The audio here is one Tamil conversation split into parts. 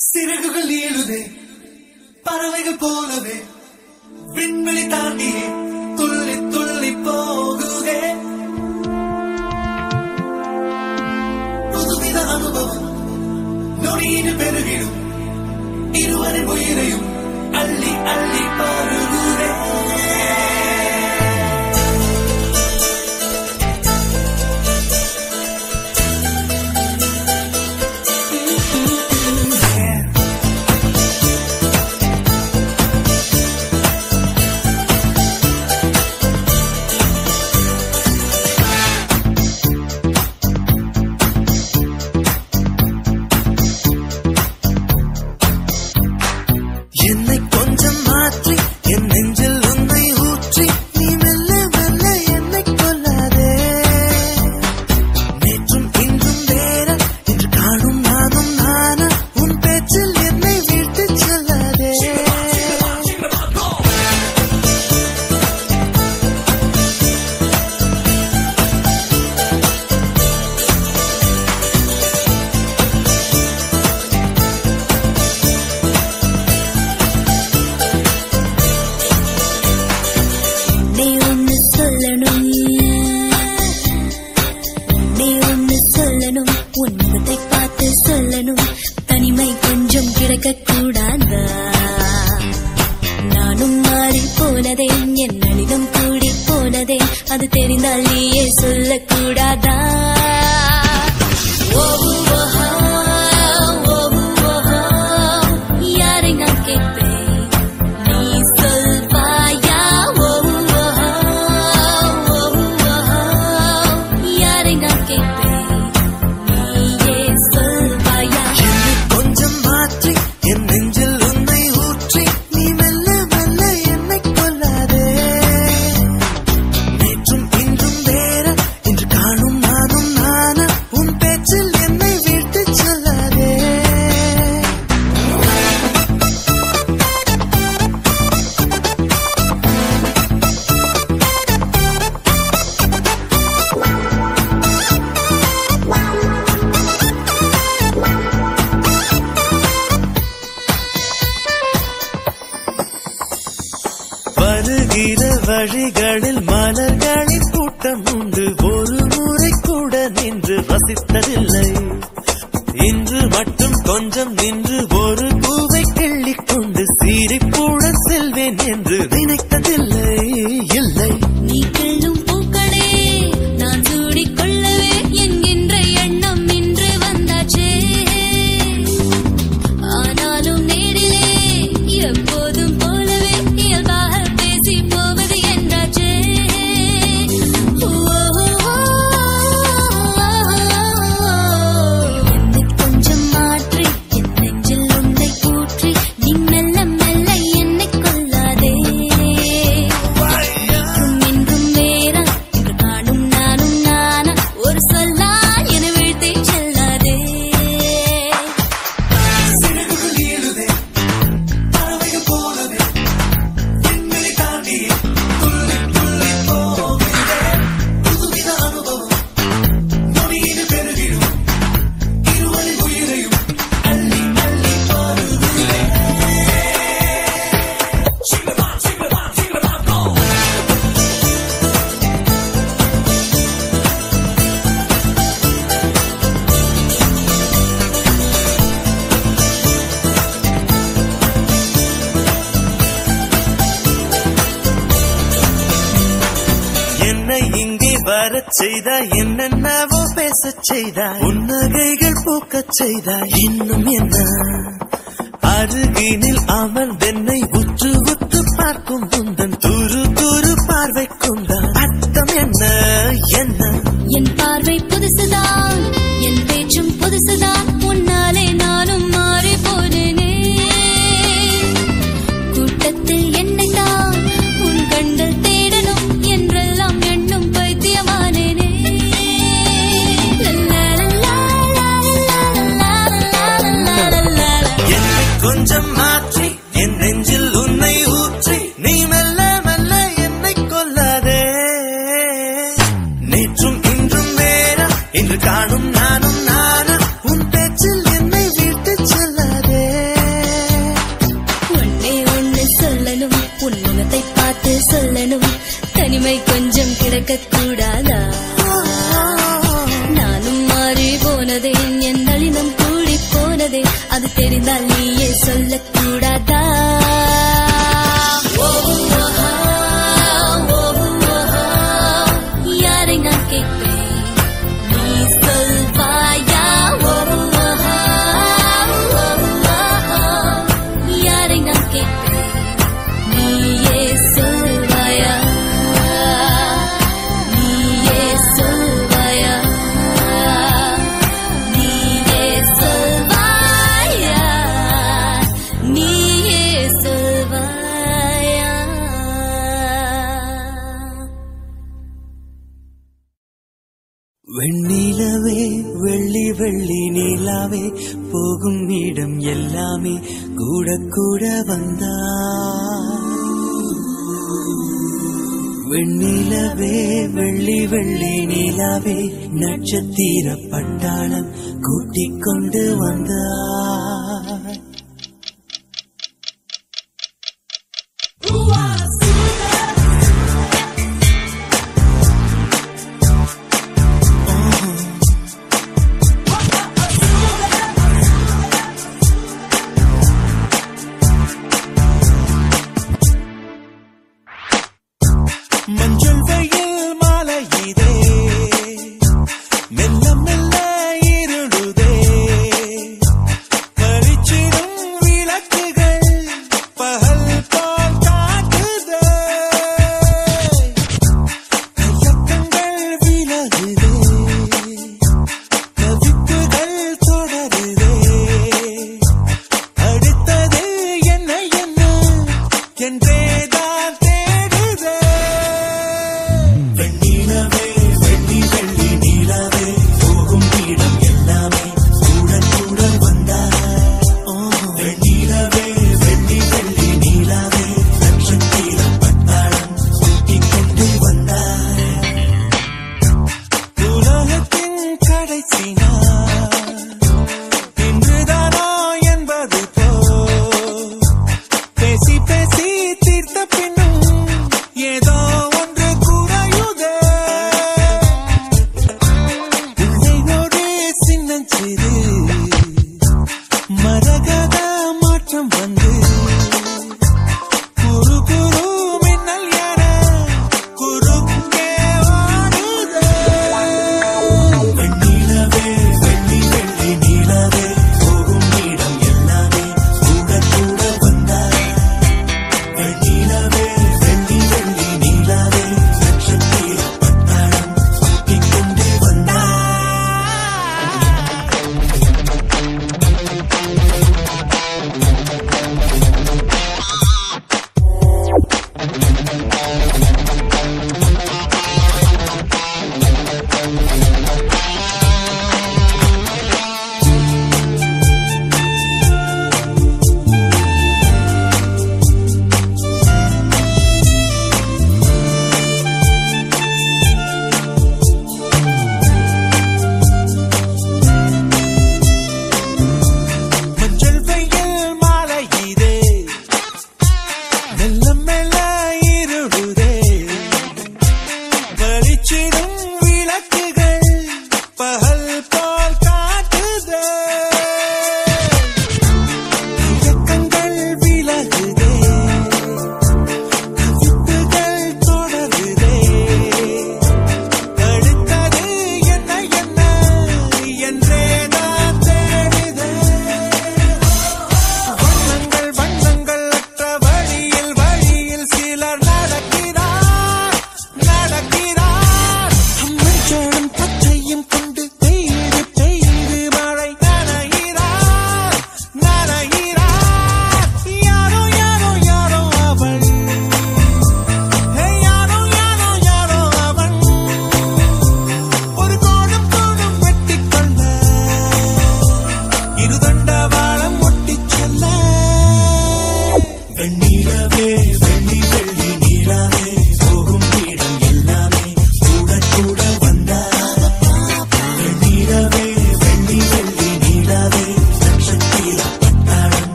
சிறகுகள் ஏழுதே பறவைகள் போலவே விண்வெளி தாண்டியே துள்ளி துள்ளி போகுதே புதுவித அனுபவம் நொடியின் பெருகிடும் இருவரின் உயிரையும் அள்ளி அள்ளி பருகுதே என்னை கொஞ்சம் மாற்றி என் நெஞ்சில் உன்னை ஊற்றி நீ மெல்ல மெல்ல என்னை கொல்லாதே நேற்றும் இன்றும் வேற இன்று காணும் நானும் நானா உன் பேச்சில் என்னை வீழ்த்து செல்லாதே உன்முகத்தை பார்த்து சொல்லணும் தனிமை கொஞ்சம் கிடைக்க கூடாதா நானும் மாறி போனதே என் நளினம் கூடி போனதே அது தெரிந்தால் நீயே சொல்லக்கூடாதா யாரை நான் கேட்பேன் நீ சொல்வாயா யாரை நான் கேட்பேன் வருகிற வழிகளில் மலர்களின் கூட்டம் உண்டு ஒரு முறை கூட நின்று ரசித்ததில்லை இன்று மட்டும் கொஞ்சம் நின்று ஒரு பூவை கிள்ளிக் கொண்டு சீரிப்புடன் செல்வேன் என்று நினைத்ததில்லை இல்லை நீ கிள்ளும் பூக்களே நான் சூடிக்கொள்ளவே என்கின்ற எண்ணம் இன்று வந்தாச்சே ஆனாலும் நேரிலே எப்போதும் போலவே இயல்பாக பேசி போவது என்றாச்சே என்னை கொஞ்சம் மாற்றி என் நெஞ்சில் உன்னை கூற்றி நீ மெல்ல மெல்ல என்னை கொல்லாதே இன்றும் வேறா இன்று காணும் நானும் நானா ஒரு சொல்லா என வீழ்த்தி செல்லாதே சிறகுகள் ஏழுதே பறவைகள் போலவே விண்வெளி தாண்டியே துள்ளி துள்ளி போகுதே புதுவித அனுபவம் நொடியின் பெருகிடும் இருவரின் உயிரையும் அள்ளி அள்ளி பருகுதே என்னை இங்கே வரச் செய்தாய் என்னென்னவோ பேசச் செய்தாய் புன்னகைகள் பூக்கச் செய்தாய் இன்னும் என்ன அருகினில் அமர்ந்தென்னை உற்று உற்று பார்க்கும் உந்தன் துரு துரு பார்வை கொண்டான் அர்த்தம் என்ன என்ன என் பார்வை புதுசுதான் என் பேச்சும் புதுசுதான் உன்னாலே நானும் மாறி போனேனே கூட்டத்தில் என்னைத்தான் உன் கண்கள் தேடணும் என்றெல்லாம் எண்ணும் பைத்தியமானேனே என்னை கொஞ்சம் மாற்றி என் நெஞ்சில் உன்னை ஊற்றி நீ மெல்ல மெல்ல என்னை கொல்லாதே இருக்க கூடாதா? நானும் மாறி போனதே, என் நளினம் கூடி போனதே, அது தெரிந்தால் நீயே சொல்லக்கூடாதா? யாரை நான் கேட்பேன், நீ சொல்வாயா? யாரை நான் கேட்பேன், நீயே சொல்வாயா? நீயே சொல்வாயா? நீயே சொல்வாயா? நீயே சொல்வாயா? வெண்ணிலவே வெள்ளி வெள்ளி நிலாவே போகும் இடம் எல்லாமே கூட கூட வந்தா. வெண்ணிலவே வெள்ளி வெள்ளி நிலாவே நட்சத்திர பட்டாளம் கூட்டிக் கொண்டு வந்தா. மஞ்சள் வெயில் மாலை இதே மெல்ல மெல்ல இருளுதே. பளிச்சிடும் விளக்குகள் பகல் போல் காட்டுதே. கையக்கங்கள் விலகுதே, கவிப்புகள் தொடருதே. அடுத்தது என்ன என்ன என்றேதான் தேடுதே. வெண்ணிலவே வெள்ளி வெள்ளி நிலவே போகும் இடம் எல்லாமே கூட கூட வந்தா. வெண்ணிலவே வெள்ளி வெள்ளி நிலவே நட்சத்திர பட்டாளம் கூட்டிக் கொண்டு வந்தா. உலகத்தின் கடைசி நாள் இன்றுதானோ என்பது போ பேசி பேசி தீர்த்த பின்னும் ஏதோ ஒன்று குறையுதே. உள்ளையோடு சின்னஞ்சிறு மரகத மாற்றம் வந்து குறு குறு மின்னல் என குறுக்கே வாடுதே. வெண்ணிலவே வெள்ளி வெள்ளி நிலவே போகும் இடம் எல்லாமே கூட கூட வந்தா. வெண்ணிலவே வெள்ளி வெள்ளி நிலவே நட்சத்திர பட்டாளம் கூட்டிக் கொண்டு வந்தா.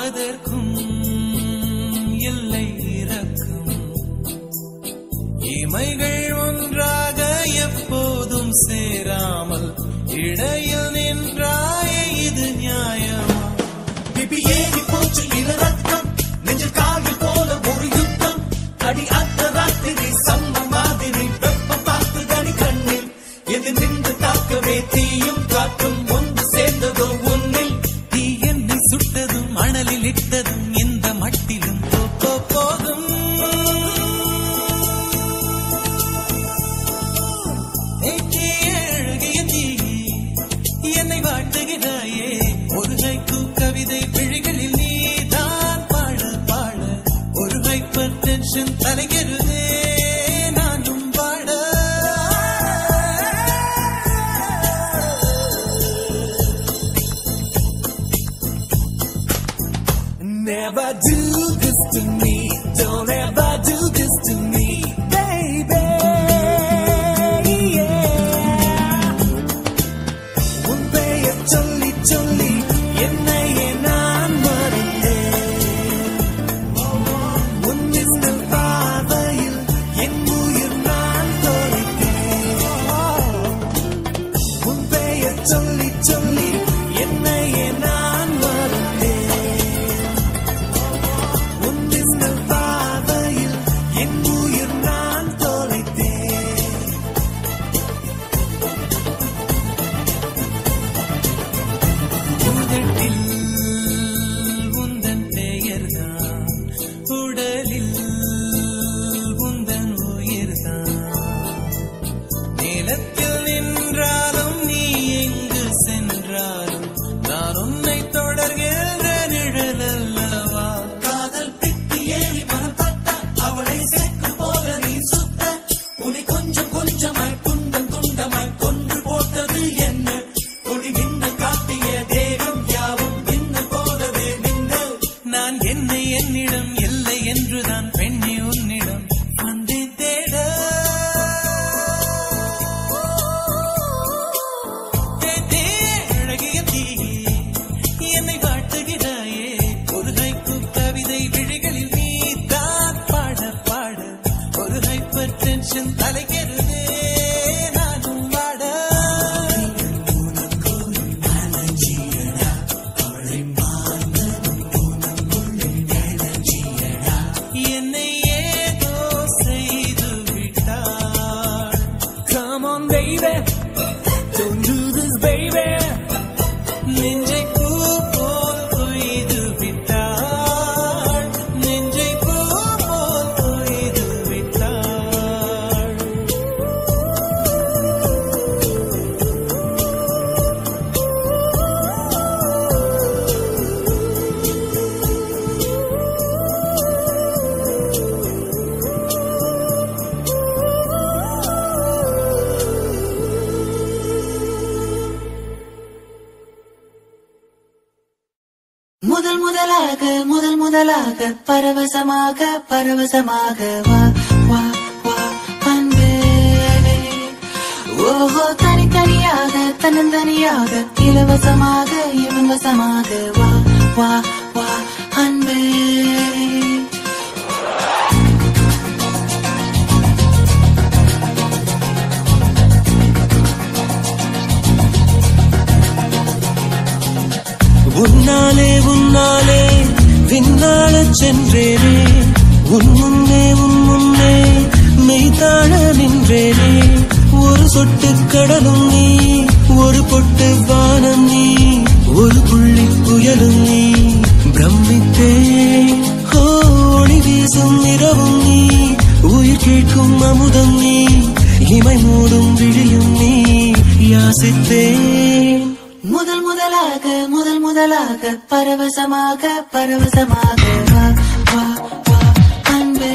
அதற்கும் இல்லை இறக்கும். இமைகள் ஒன்றாக எப்போதும் சேராமல் இடையில் நின்றாயே இது நியாயமா? பிபி ஏறி போச்சு இரு ரத்தம், நெஞ்சில் காகில் போல ஒரு யுத்தம். அடி அத்த ராத்திரி சம்ம மாதிரி வெப்பம் பார்த்துதடி கண்ணில். எது நின்று தாக்கவே தீயும் காற்றும் ஒன்று சேர்ந்ததோ உன்னில். தீ என்னை சுட்டதும் மணலில் இட்டதும் இந்த மட்டிலும் போகும். என்னை வாட்டுகிறாயே ஒரு ஹைக்கூ கவிதை விழிகளில் நீதான் பாட பாட. ஒரு ஹைப்பர் டென்ஷன் தலைகிறதே நானும் பாட. Never do this to me, don't ever do this to me, baby. சொல்லி சொல்லி என்னையே நான் மறந்தேன். உன் மின்னல் பார்வையில் என் உயிர் நான் தொலைத்தேன். உன் பெயர் சொல்லி சொல்லி என்னையே நான் மறந்தேன். உன் மின்னல் பார்வையில் என் உயிர் நான் தொலைத்தேன். உதட்டில் உந்தன் பெயர்தான், உடலில் உந்தன் உயிர்தான். நிலத்தில் நின்றாலும் நீ எங்கு சென்றாலும் நான் உன்னை தொடர்கின்ற நிழல் அல்லவா? காதல் பிட்டி ஏறி மனப்பட்ட அவளை சேர்க்கும் போல நீ சுத்த. உன்னை கொஞ்சம் கொஞ்சமாய் துண்டம் துண்டமாய் கொன்று போட்டது என்ன? ஒளி மின்னல் காட்டிய தேகம் யாவும் மின்னல் போலவே மின்னல். நான் என்னை என்னிடம் இல்லை என்றுதான் பெண்ணே உன்னிடம் வந்தேன் தேட. அழகிய தீயே என்னை காட்டுகிறாயே ஒரு ஹைக்கூ கவிதை விழிகளில் நீதான் பாட பாட. ஒரு ஹைப்பர் டென்ஷன் தலைகிறதே நானும் பாட. என்னை ஏதோ செய்து விட்டாள். Come on baby, don't do this baby. நெஞ்சை பூ போல் கொய்து விட்டாள். நெஞ்சை பூ போல் கொய்து விட்டாள். முதல் முதலாக பரவசமாக பரவசமாக வா வா வா அன்பே. ஓஹோ தனித்தனியாக தன்னந்தனியாக இலவசமாக இவன் வசமாக வா வா வா அன்பே. உன்னாலே உன்னாலே விண்ணாளச் சென்றேனே. உன் முன்னே மெய்தாழ நின்றேனே. ஒரு சொட்டு கடலும் நீ, ஒரு பொட்டு வானம் நீ, ஒரு புள்ளி புயலும் நீ. பிரமித்தேன் ஒளி வீசும் இரவும் நீ, உயிர் கேட்கும் அமுதம் நீ, இமை மூடும் விழியும் நீ. யாசித்தேன் முதல் முதலாக பரவசமாக பரவசமாக வா வா வா அன்பே.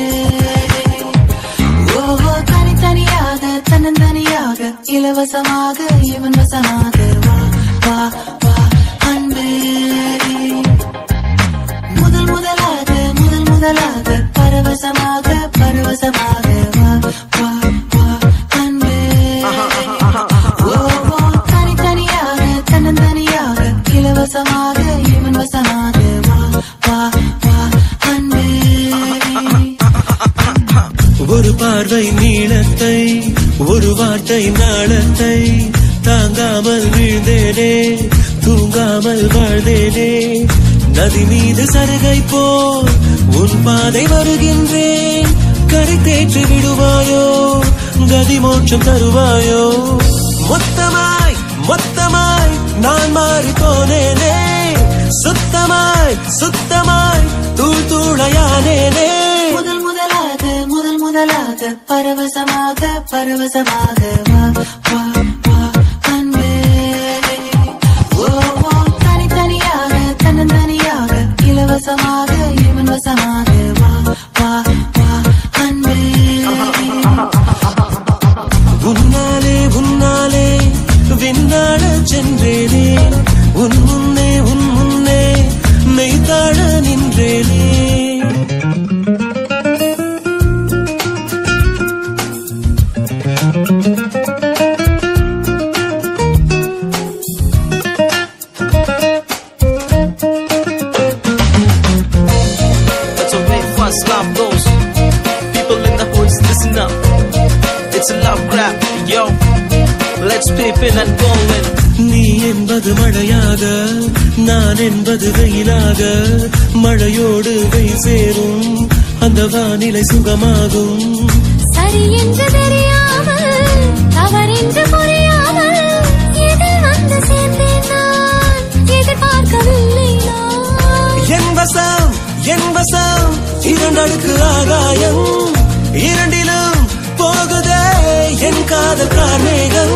ஓஹோ தனித்தனியாக தன்னந்தனியாக இலவசமாக இவன் வசமாக வா வா வா அன்பே. முதலாக பரவசமாக பரவசமாக வா வா வா அன்பே. ஓஹோ தனித்தனியாக தன்னந்தனியாக இலவசமாக இவன் வசமாக வா ஒரு வார்த்தை நாளத்தை தாங்காமல் வீழ்ந்தேனே தூங்காமல் வாழ்ந்தேனே நதி மீது சருகை போல் உன் பாதை வருகின்றேன் கரை தேற்றி விடுவாயோ கதி மோட்சம் தருவாயோ மொத்தமாய் மொத்தமாய் நான் மாறி போனேனே சுத்தமாய் சுத்தமாய் தூள் தூளையானேனே முதல் முதலாக பரவசமாக பரவசமாக வா வா வா அன்பே ஓ ஓ தனித்தனியாக தன்னந்தனியாக இலவசமாக இவன் வசமாக வா வா வா அன்பே உன்னாலே உன்னாலே விண்ணாட சென்றேனே உன் முன்னே மெய்தாழ நின்றேனே That's the way fast love goes. People in the hoods, listen up. It's a love grab, yo. Let's peep in and go in. நீ என்பது மழையாக நான் என்பது வெயிலாக மழையோடு வெயில் சேரும் அந்த வானிலை சுகமாகும் சரி என்று தெரியாமல் தவறென்று புரியாமல் எதில் வந்து சேர்ந்தேன் நான் எதிர்பார்க்கவில்லை நான் என் வசம் இரண்டடுக்கு ஆகாயம் இரண்டிலும் போகுதே என் காதல் கார்மேகம்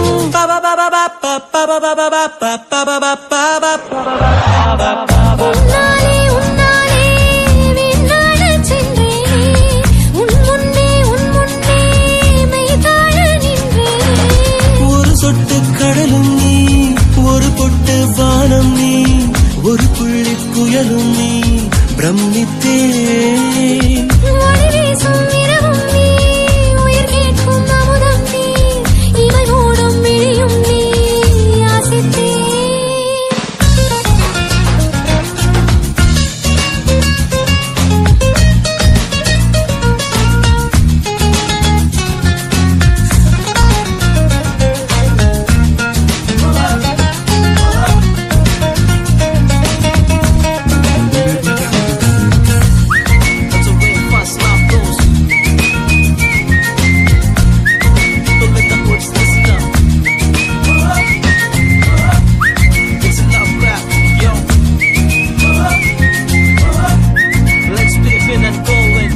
உன்னாலே உன்னாலே விண்ணாடச் சென்றேனே உன் முன்னே மெய்தாழ நின்றேனே ஒரு சொட்டு கடலும் நீ ஒரு பொட்டு வானம் நீ ஒரு புள்ளி புயலும் நீ பிரமித்தேன் ஒளி வீசும் இரவும் நீ உயிர் கேட்கும் அமுதம் நீ இமை மூடும் விழியும் நீ யாசித்தேன் That's the way fast love goes. People in the hoods, listen up. It's a love grab, yo. Let's peep in and go in.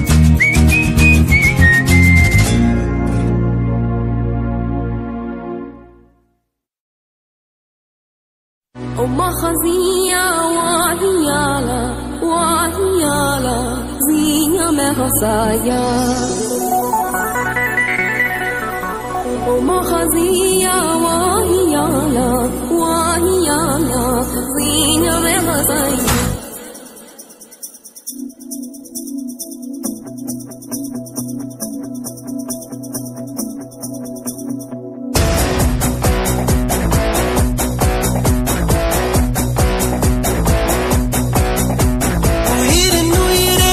ومخزية وهيالا وهيالا زينة مغصايا ومخزية وهيالا وهيالا زينة مغصايا உயிரின் உயிரே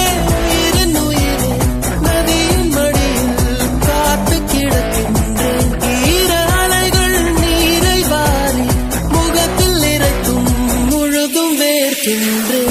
நதியின் மடியில் காத்து கிடக்கின்றேன் ஈர அலைகள் நீரை வாரி முகத்தில் இறைக்கும் முழுதும் வேர்க்கின்றேன்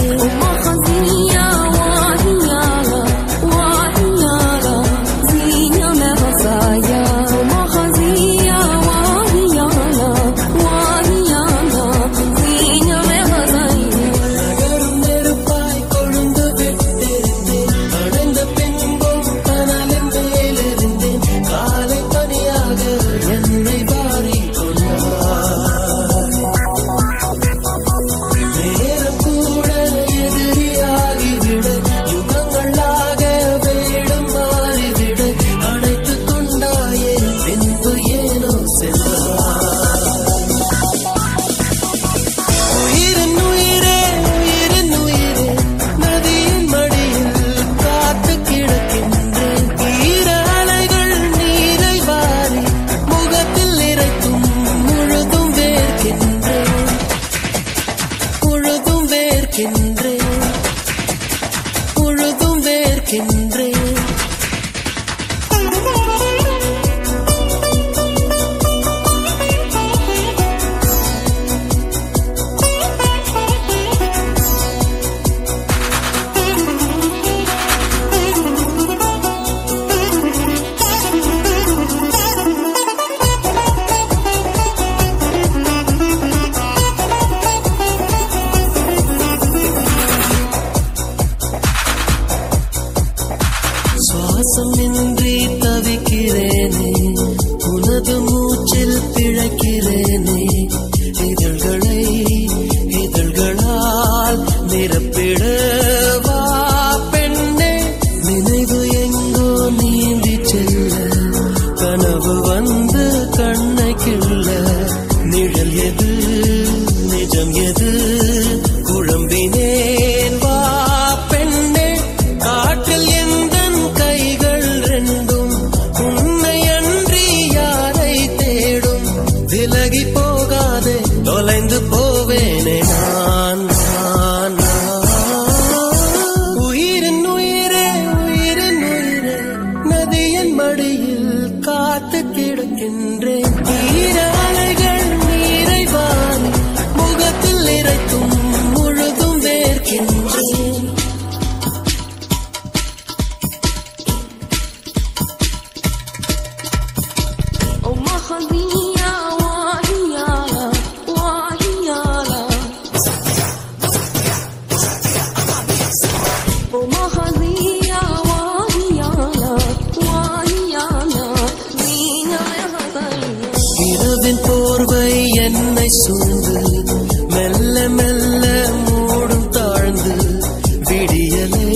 சூழ்ந்து மெல்ல மெல்ல மூடும் தாழ்ந்து விடியலை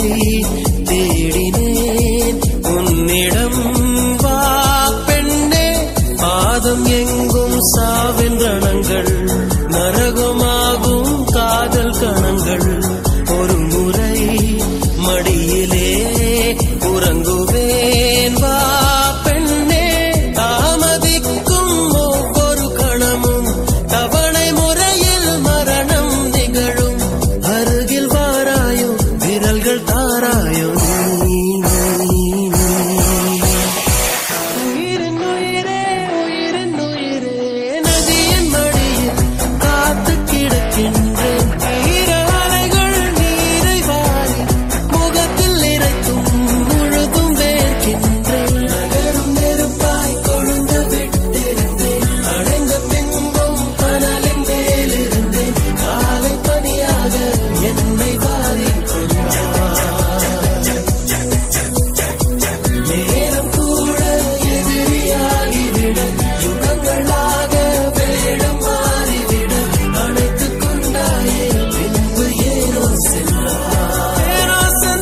தேடினேன் உன்னிடம் வா பெண்ணே. பாதம் எங்கும் சாவென்றணங்கள் நரகமாகும் காதல் கணங்கள். ஒரு முறை மடியிலே உறங்குவேன் வா பெண்ணே. தாமதிக்கும் ஒவ்வொரு கணமும் தவணை முறையில் மரணம் நிகழும். அருகில் வாராயோ விரல்கள் தாராயோ உயிரின் உயிரே உயிரின் உயிரே நதியின் மடியில் காத்து கிடக்கின்றேன். ஈர அலைகள் நீரை வாரி முகத்தில் இறைத்தும் முழுதும் வேர்க்கின்றேன். நகரும் நெருப்பாய் கொழுந்த விட்டிருந்தேன். அடைந்த பின்பும் கனலின் மேலிருந்தேன். காலை பனியாக என்னை வாரி நேரம் கூட எதிரியாகிவிட யுகங்களாக வேடம் மாறிவிட அணைத்துக் கொண்டாயே பின்பு ஏனோ சென்றாய். ஏனோ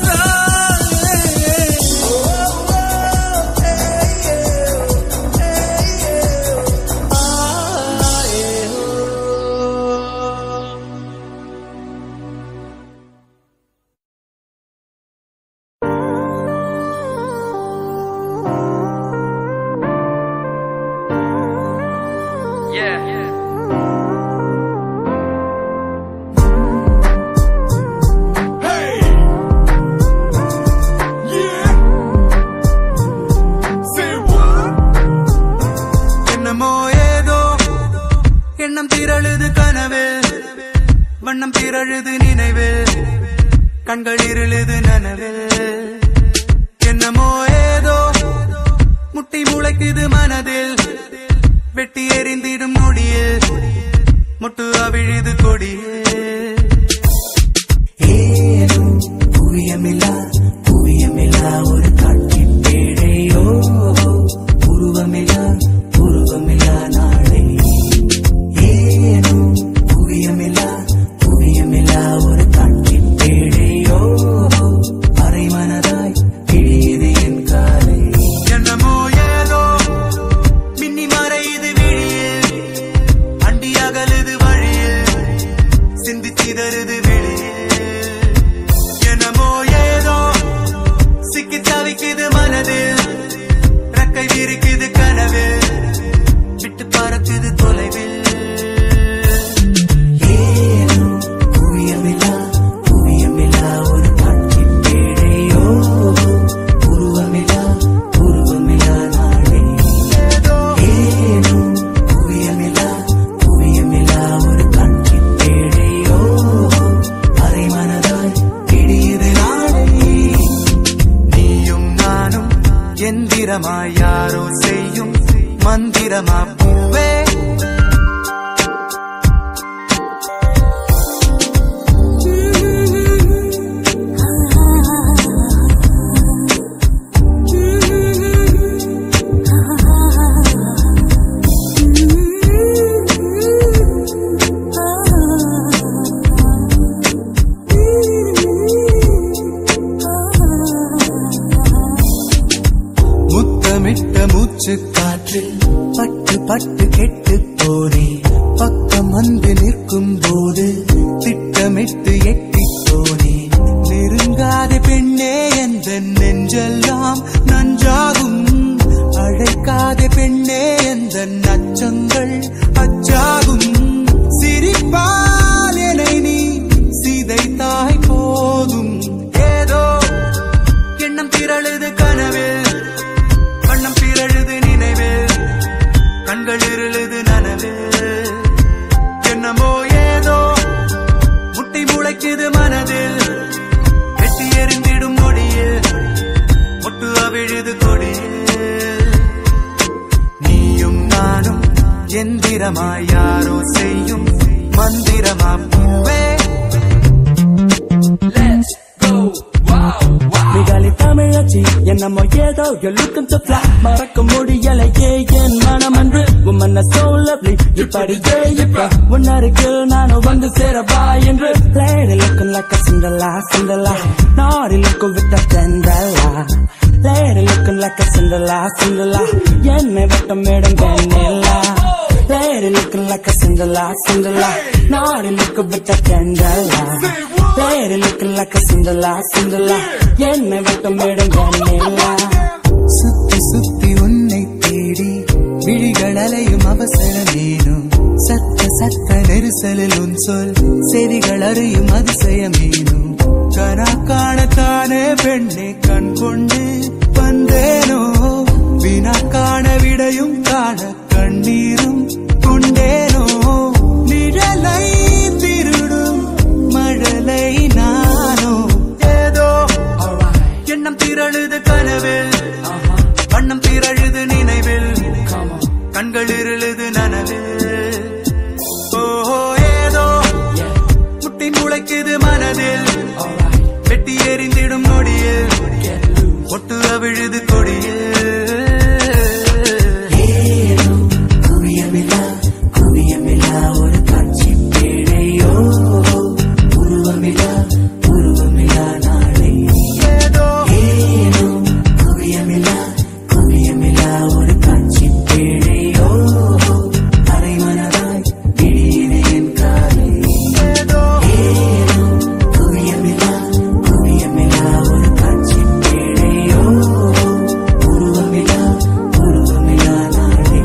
என்னமோ ஏதோ எண்ணம் திரழுது கனவில் வண்ணம் திரழுது நினைவில் கண்கள் இருளுது நனவில். என்னமோ ஏதோ முட்டி முளைக்குது மனதில் வெட்டி எறிந்திடும் நொடியில் முட்டு அவிழுது கொடியில். ஏனோ புவியமில்லா புவியமில்லா ஒரு காட்டின் பேழையோ உருவமில்லா உருவமில்லா நாளை. ஏனோ புவியமில்லா புவியமில்லா ஒரு காட்டின் பேழையோ அரை மனதாய் கிழியுது என் காலை. என்னமோ ஏதோ மின்னி மறையுது விழியில் அண்டி அகலுது வழியில் சிந்தி சிதறுது வெளியில். என்னமோ ஏதோ சிக்கி தவிக்குது மனதில் ரெக்கை விரிக்குது கனவில் விட்டு பறக்குது தொலைவில். ஏனோ புவியமில்லா புவியமில்லா ஒரு காட்டின் பேழையோ உருவமில்லா உருவமில்லா நாளை. ஏனோ புவியமில்லா புவியமில்லா ஒரு காட்டின் பேழையோ அரை மனதாய் கிழியுது நாளை. நீயும் நானும் எந்திரமாய் யாரோ செய்யும் மந்திரமா பூவே. முத்தமிட்ட மூச்சு காற்றில் பட்டு பட்டு கெட்டு போனே. பக்கம் வந்து நிற்கும் போது திட்டமிட்டு எட்டி போனே. நெருங்காத பெண்ணே எந்த நெஞ்செல்லாம் நஞ்சாகும். அழைக்காத பெண்ணே எந்த நச்சங்கள் அச்சாகும். சிரிப்பால் என்னை நீ சிதைத்தாய் போதும். ஏதோ எண்ணம் திரழுது கனவில் வண்ணம் திரழுது நினைவில் கண்கள் இருளுது நனவில். என்னமோ ஏதோ முட்டி முளைக்குது மனதில் வெட்டி எறிந்திடும் நொடியில் முட்டு அவிழுது கொடியில். நீயும் நானும் எந்திரமாய் யாரோ செய்யும் மந்திரமா பூவே. Let's go wow wow. மிகாலி தமிழச்சி என்னமோ ஏதோ you're looking to fly மறக்க முடியலையே என் மனம் அன்று woman are so lovely இப்படியே இப்ப உன்னருகில் நானும் வந்து சேரவா என்று lady looking like a Cinderella Cinderella naughty looking with a Cinderella lady looking like a Cinderella Cinderella என்னை வட்டம் மேடம் கண்ணில்லா lady looking like a Cinderella Cinderella naughty looking with a Cinderella lady looking like a Cinderella Cinderella என்னை வட்டம் மேடம் கண்ணில்லா சுத்தி சுத்தி உன்னை தேடி விழிகள் அலையும் அவசரமேனும் சத்த சத்த நெரிசலில் உன் சொல் செவிகள் அறியும் அதிசயமேனும் கனா காணத்தானே பெண்ணை கண் கொண்டு வந்தேனோ வினா காண விடையும் காண கண்ணீரும் கொண்டேனோ நிழலை திருடும் மழலை நானோ ஏதோ எண்ணம் திரழுது கனவில் வண்ணம் திரழுது நினைவில் கண்கள் இருளுது நனவில் ஓஹோ ஏதோ முட்டி முளைக்குது மனதில் வெட்டி எறிந்திடும் நொடியில் ஒட்டு அவிழுது கொடியில் குவியமில்லா ஒரு காட்சி பேழையோ உருவமில்லா நாளை ஏதோ குவியமில்லா ஒரு காட்சி பேழையோ அரை மனதாய் விழியிலே என் காலை ஏதோ குவியமில்லா ஒரு காட்சி பேழையோ உருவமில்லா நாளை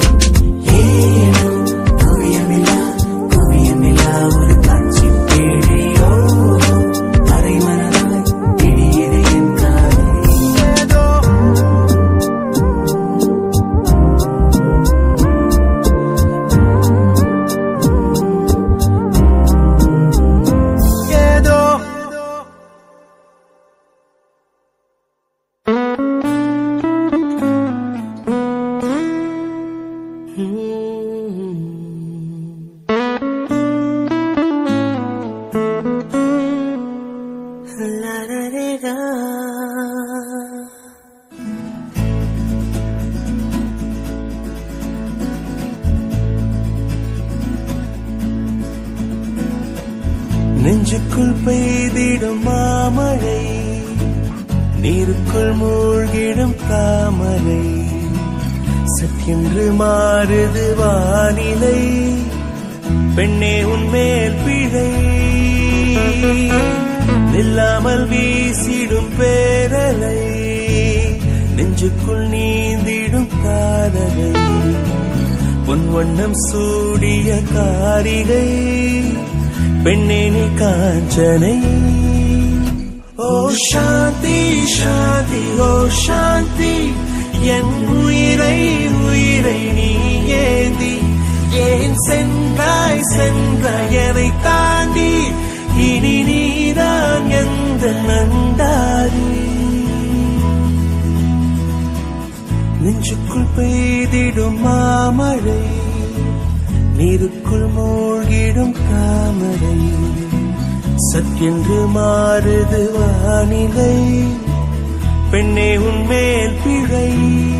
குவியமில்லா ஒரு காட்சி பேழையோ அரை மனதாய் விழியிலே என் காலை ஏதோ நெஞ்சுக்குள் பெய்திடும் மாமழை நீருக்குள் மூழ்கிடும் தாமரை சற்றென்று மாறுது வானிலை பெண்ணே உன்மேல் பிழை நில்லாமல் வீசிடும் பேரலை நெஞ்சுக்குள் நீந்திடும் காதலை பொன் வண்ணம் சூடிய காரிகை பெண்ணே நீ காஞ்சனை ஓ சாந்தி சாந்தி ஓ சாந்தி என் உயிரை நீ ஏந்தி ஏன் சென்றாய் என்னை தாண்டி இனி நீதான் எந்த நந்தாரி நெஞ்சுக்குள் பெய்திடும் மாமழை நீருக்குள் மூழ்கிடும் தாமரை சற்றென்று மாறுது வானிலை பெண்ணே உன்மேல் பிழை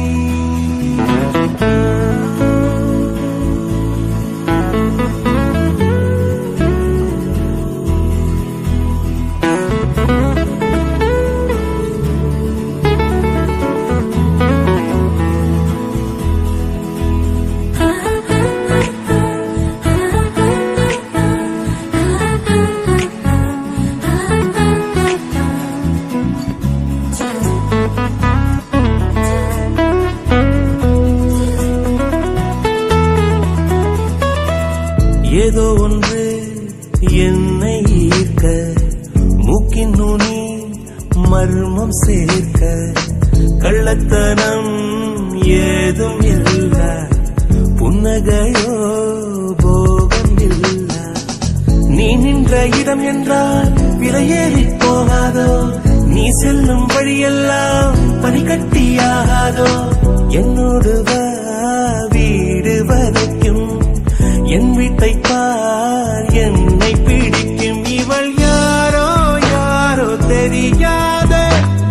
ஏதோ ஒன்று என்னை ஈர்க்க மூக்கின் நுனி மர்மம் சேர்க்க கள்ளத்தனம் ஏதும் இல்ல புன்னகையோ போகம் இல்ல நீ நின்ற இடம் என்றால் விலையேறி போகாதோ நீ செல்லும் வழியெல்லாம் பனிக்கட்டியாகாதோ என்னோடு வீடு வரைக்கும் என் வீட்டை பார் என்னை பிடிக்கும் இவள் யாரோ தெரியாத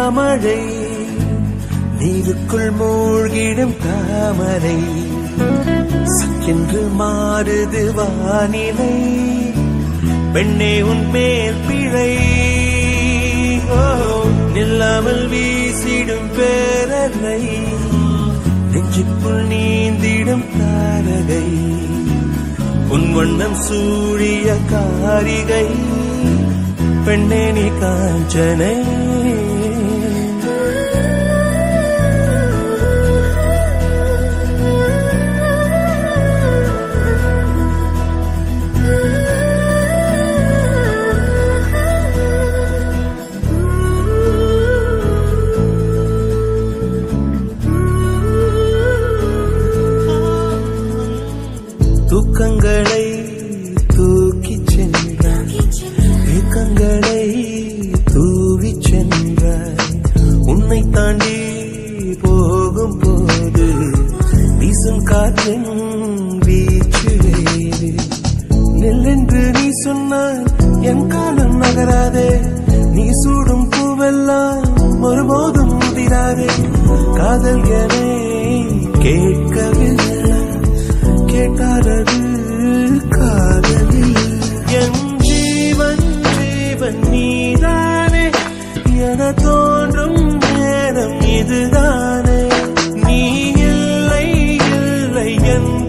மழை நீருக்குள் மூழ்கிடும் தாமரை சக்கென்று மாறுது வானிலை பெண்ணே உன் மேல் பிழை நில்லாமல் வீசிடும் பேரலை நெஞ்சுக்குள் நீந்திடும் தாரகை உன் வண்ணம் சூழிய காரிகை பெண்ணே நீ காஞ்சனை தூக்கங்களை தூக்கிச் சென்றாய் ஏக்கங்களை தூவிச் சென்றாய் உன்னை தாண்டி போகும் போது வீசும் காற்றின் வீச்சு வேறு நெல்லென்று நீ சொன்னால் என் காலம் நகராதே நீ சூடும் பூவெல்லாம் ஒருபோதும் முதிராதே காதல் என கேட்கவில்லை கேட்டாரது காதலில் என் ஜீவன் ஜீவன் நீதானே என தோன்றும் நேரம் இதுதானே நீ இல்லை இல்லை என்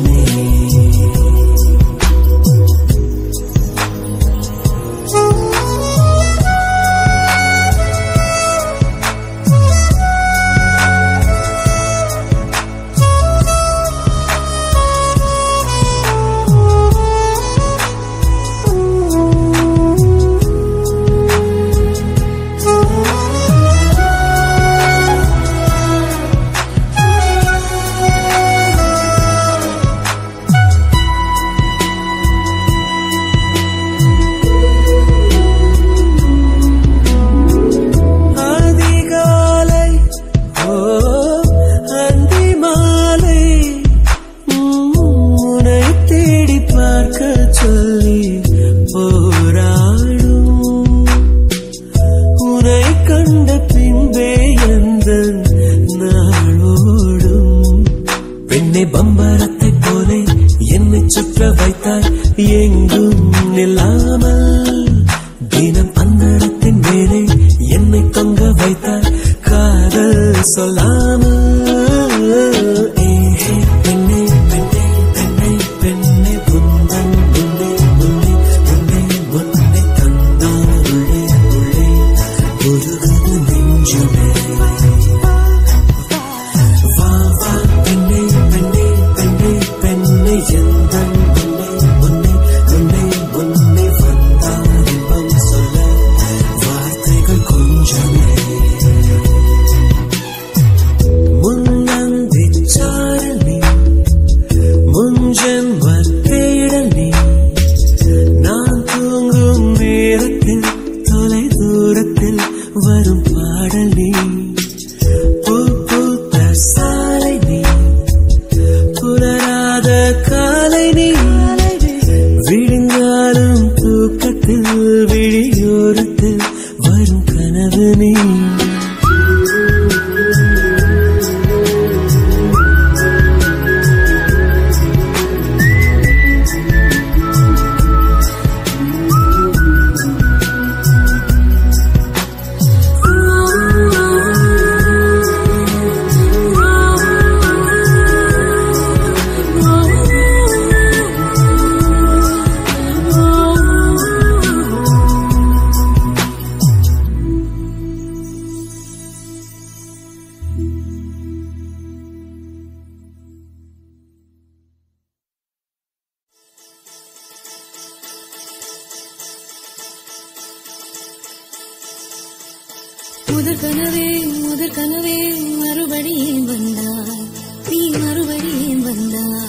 முதற்கனவே மறுபடியும் வந்தாய், நீ மறுபடியும் வந்தாய்.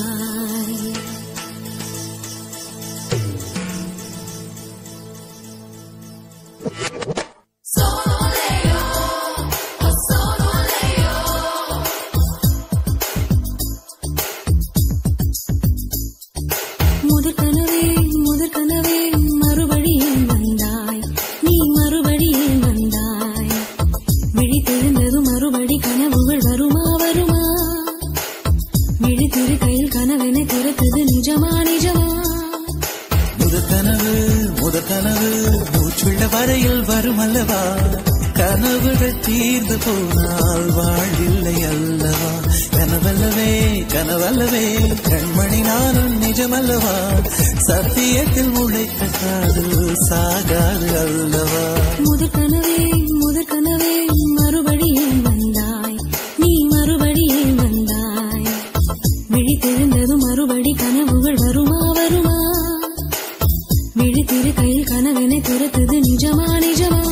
முதற்கனவே மறுபடியும் வந்தாய், நீ மறுபடியும் வந்தாய். விழித்தெழுந்தது மறுபடி கனவுகள் வருமா வருமா, விழித்திரு கையில் கனவென திறத்தது நிஜமா நிஜமா. முதற்கனவு மூச்சுள்ள வரையில் வரும் அல்லவா, கனவுகள் தீர்ந்து போனால் வாழ்வில்லை அல்லவா. கனவல்லவே கண்மணி நானும் நிஜமல்லவா, சத்தியத்தில் உழைத்த காதல் சாகாது அல்லவா. முதற்கனவே மறுபடியும் வந்தாய், நீ மறுபடியும் வந்தாய். விழித்தெழுந்தது மறுபடி கனவுகள் வருமா வருமா, விழித்திரு கையில் கனவென திறத்தது நிஜமா நிஜமா.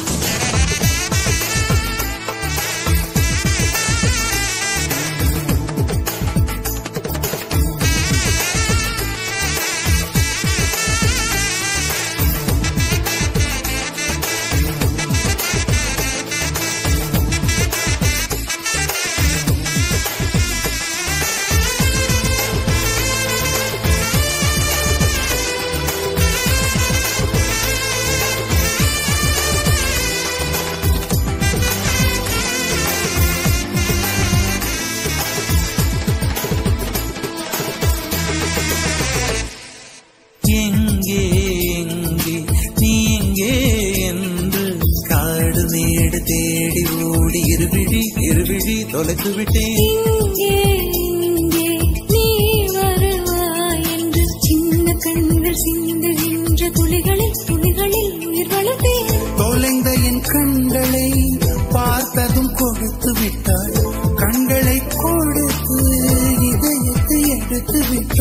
தேடி ஓடி இருவிழி தொலைத்து விட்டேன். இங்கே நீ வர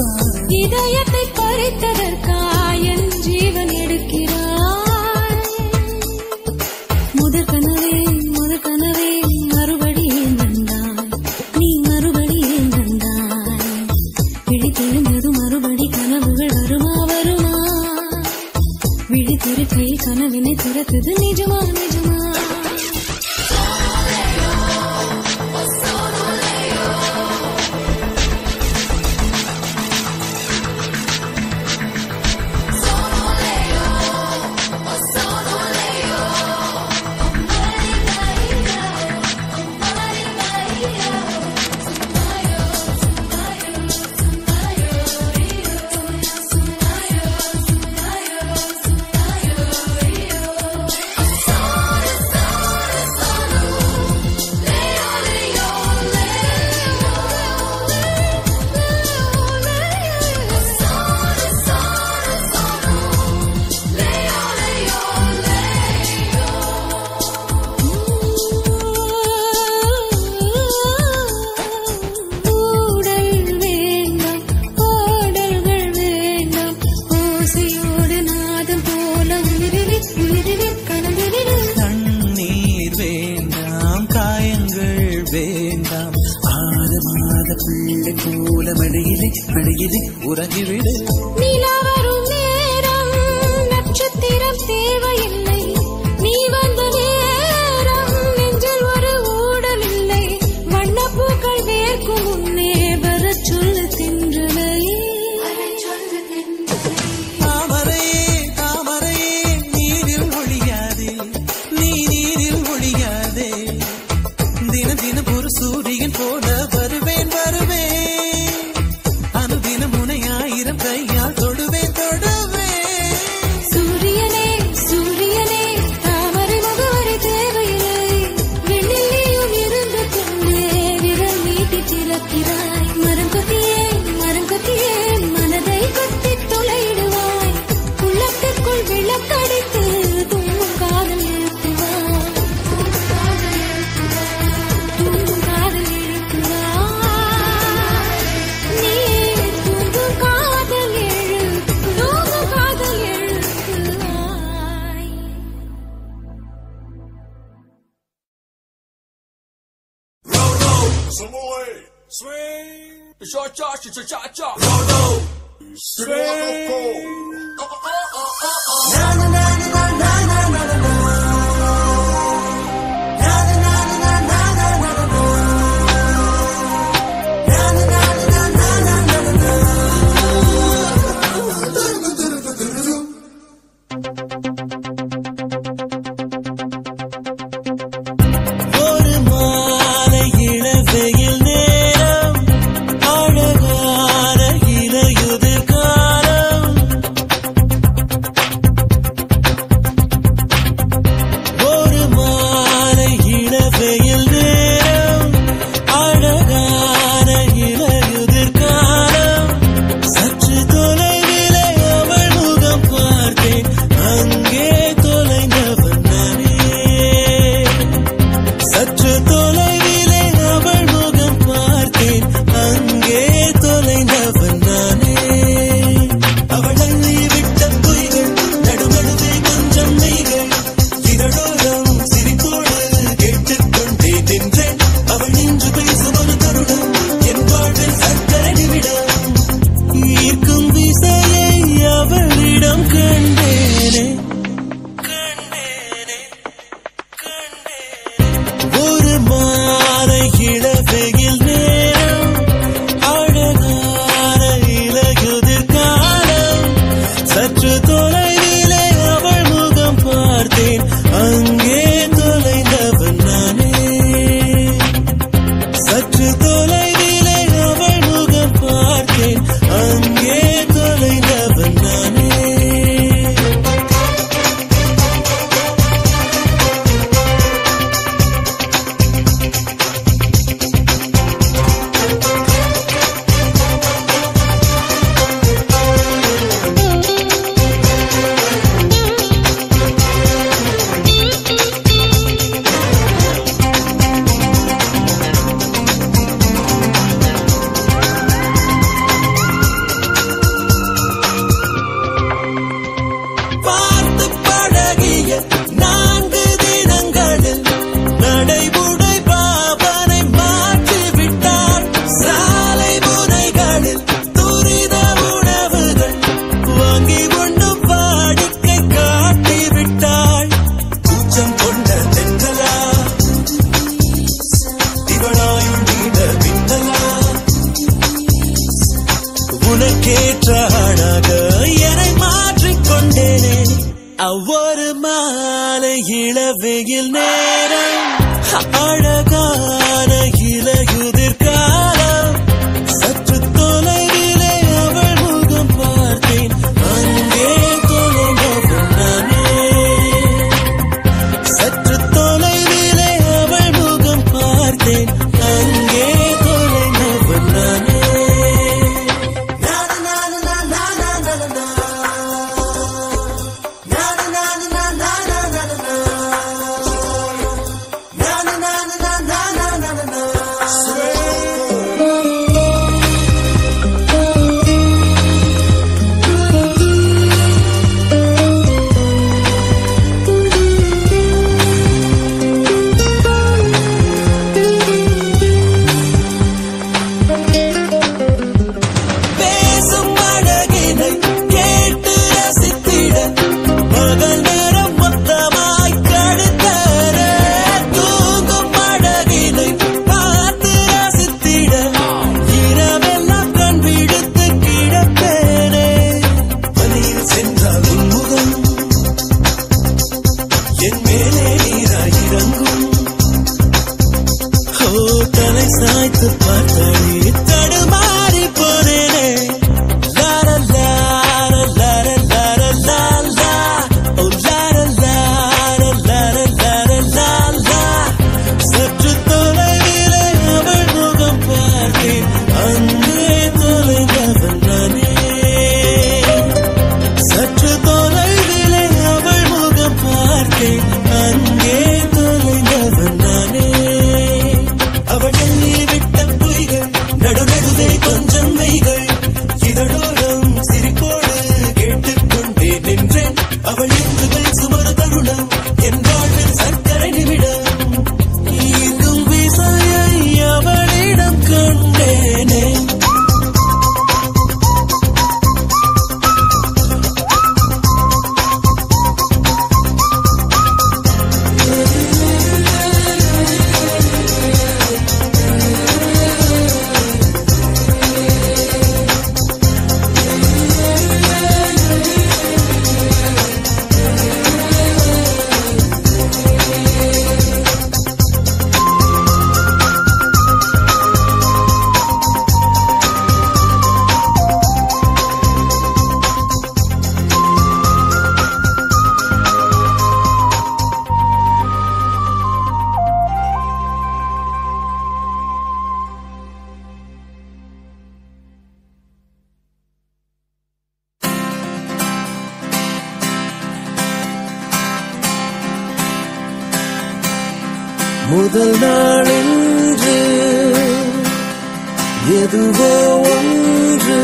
இதயத்தை பறித்ததற்காய் என் ஜீவன் எடுக்கிறாய். முதல் கனவே மறுபடியும் வந்தாய், நீ மறுபடியும் வந்தாய். விழித்தெழுந்தது மறுபடி கனவுகள் வருமா விழித்திருக்கை கனவினை துரத்துது நிஜமா மடியிலே உறங்கிவிடு. நிலா வரும் நேரம் நட்சத்திரம் தேவையில்லை, நீ வந்த நேரம் நெஞ்சில் ஒரு ஊடல் இல்லை. வண்ணப்பூக்கள் வேர்க்கும் முன்னே வரச் சொல்லு தின்றலையே. தாமரையே நீரில் ஒழியாதே, நீ நீரில் ஒழியாதே. தினம் தினம் ஒரு சூரியன் போல வருவேன் அனுதினம் உனை 1000 கையால் தொடுவேன். சூரியனே தாமரை முகவரி தேவையில்லை, வெண்ணிலையும் இருந்து கொண்டே விரல் நீட்டி திறக்கிறாய். மரம் கொத்தியே மனதை கொத்தி தொலைடுவாய். உள்ளத்துக்குள் விளக்கடித்து தும்மும் காதல் எழுத்துவாய். Samoy, swing, cha-cha, no, swing, na na na na na na na na na. உனக்கேற்ற ஆளாக என்னை மாற்றிக்கொண்டேனே. ஒவ்வொரு மாலை இளவெயில் நேரம் அழகான இலையுதிர் காலம். சற்று தொலைவிலே அவள் முகம் பார்த்தேன், அங்கே தொலைந்தவன் நானே. சற்று தொலைவிலே அவள் முகம் பார்த்தேன், அங்கே தொலைந்தவன் நானே. சாய்த்து பார்த்தாலே தடுமாறி போனேனே. லார லார லார லார லாலா, ஓ லார லார லார லார லாலா. சற்று தொலைவிலே அவள் முகம் பார்த்தேன், அங்கே தொலைந்தவன் நானே. சற்று தொலைவிலே அவள் முகம் பார்த்தேன், அங்கே தொலைந்தவன் நானே. அவள் விட்ட பொய்கள் நடுநடுவே கொஞ்சம் மெய்கள் இதழோரம் சிரிப்போடு கேட்டுக்கொண்டே நின்றேன். அவள் எங்குகள் சுமர தருணம் என் வாழ்வில் சர்க்கரை நிமிடம். ஈர்க்கும் விசையை அவளிடம் கண்டேனே. முதல் நாளென்று எதுவோ ஒன்று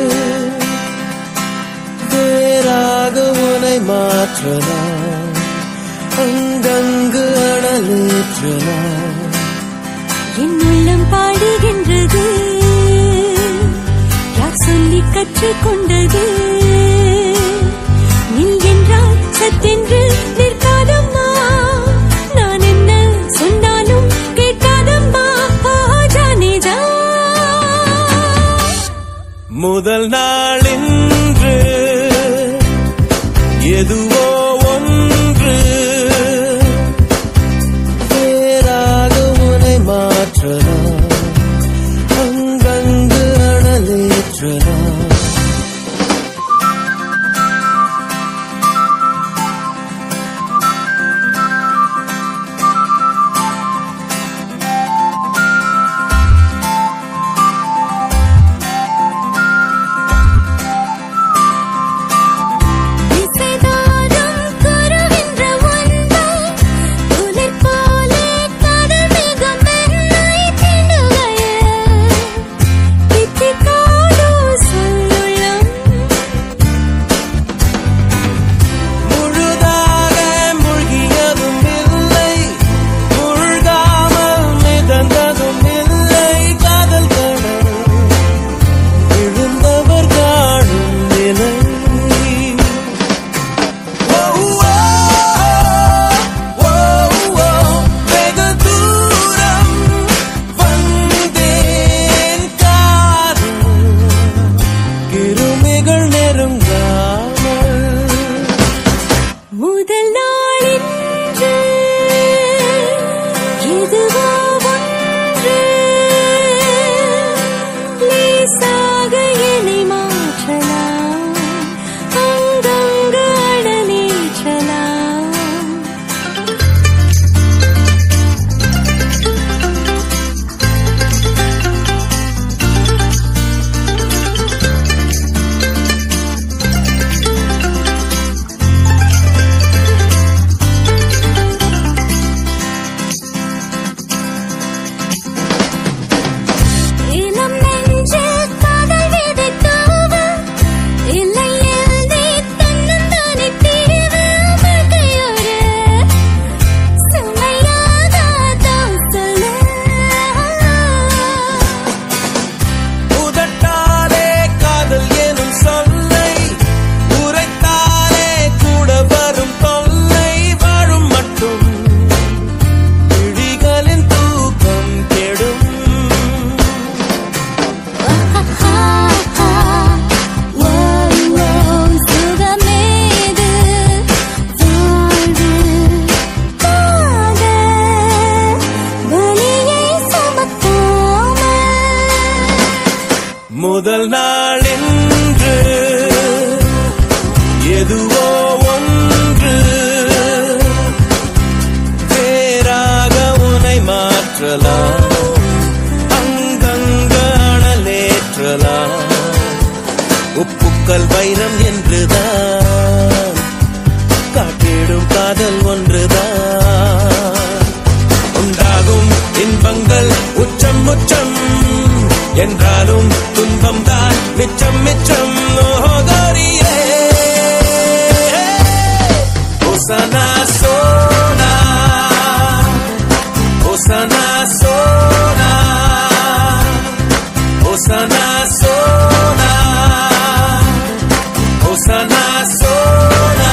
வேறாக உனை மாற்றலாம், அங்கங்கு அனலேற்றலாம். என் உள்ளம் பாடுகின்றது, யார் சொல்லி கற்றுக்கொண்டது? நில் என்றால் சத்தென்று நிற்காதம்மா, நான் என்ன சொன்னாலும் கேட்காதம்மா. ஜானே ஜா. முதல் நாளென்று எதுவோ ஒன்று வேறாக உனை மாற்றலாம், அங்கங்கு அனலேற்றலாம். இசைதாரா நெருங்காமல் முதல் நாளின்று எதுவோ ஒன்று லேசாக என்னை மாற்றலாம் அங்கங்கு அடநேற்றலாம் இளம் நெஞ்சில் காதல் விதைத்தவ இல்லை எழுதி தன்னந்தானே தீவு வாழ்க்கையோடு சுமையாகாதான் சொல்ல உதட்டாலே காதல் எனும் சொல்லை உரைத்தாலே கூட வரும் தொல்லை வாழும் மட்டும் விழிகளின் தூக்கம் கெடும் சுகமேது வாழ்வு காதல் வலியை சுமக்காமல் முதல் நாளின்று எதுவோ ஒன்று வேறாக உனை மாற்றலாம் அங்கங்க அனலேற்றலாம் உப்புக்கள் வைரம் என்றுதான் காட்டிடும் காதல் ஒன்றுதான் உண்டாகும் இன்பங்கள் உச்சம் உச்சம் என்றாலும் துன்பம் தான் மிச்சம் மிச்சம் ஓகோரியே ஓசனா சோனா ஓசனா சோனா ஓசனா சோனா ஓசனா சோனா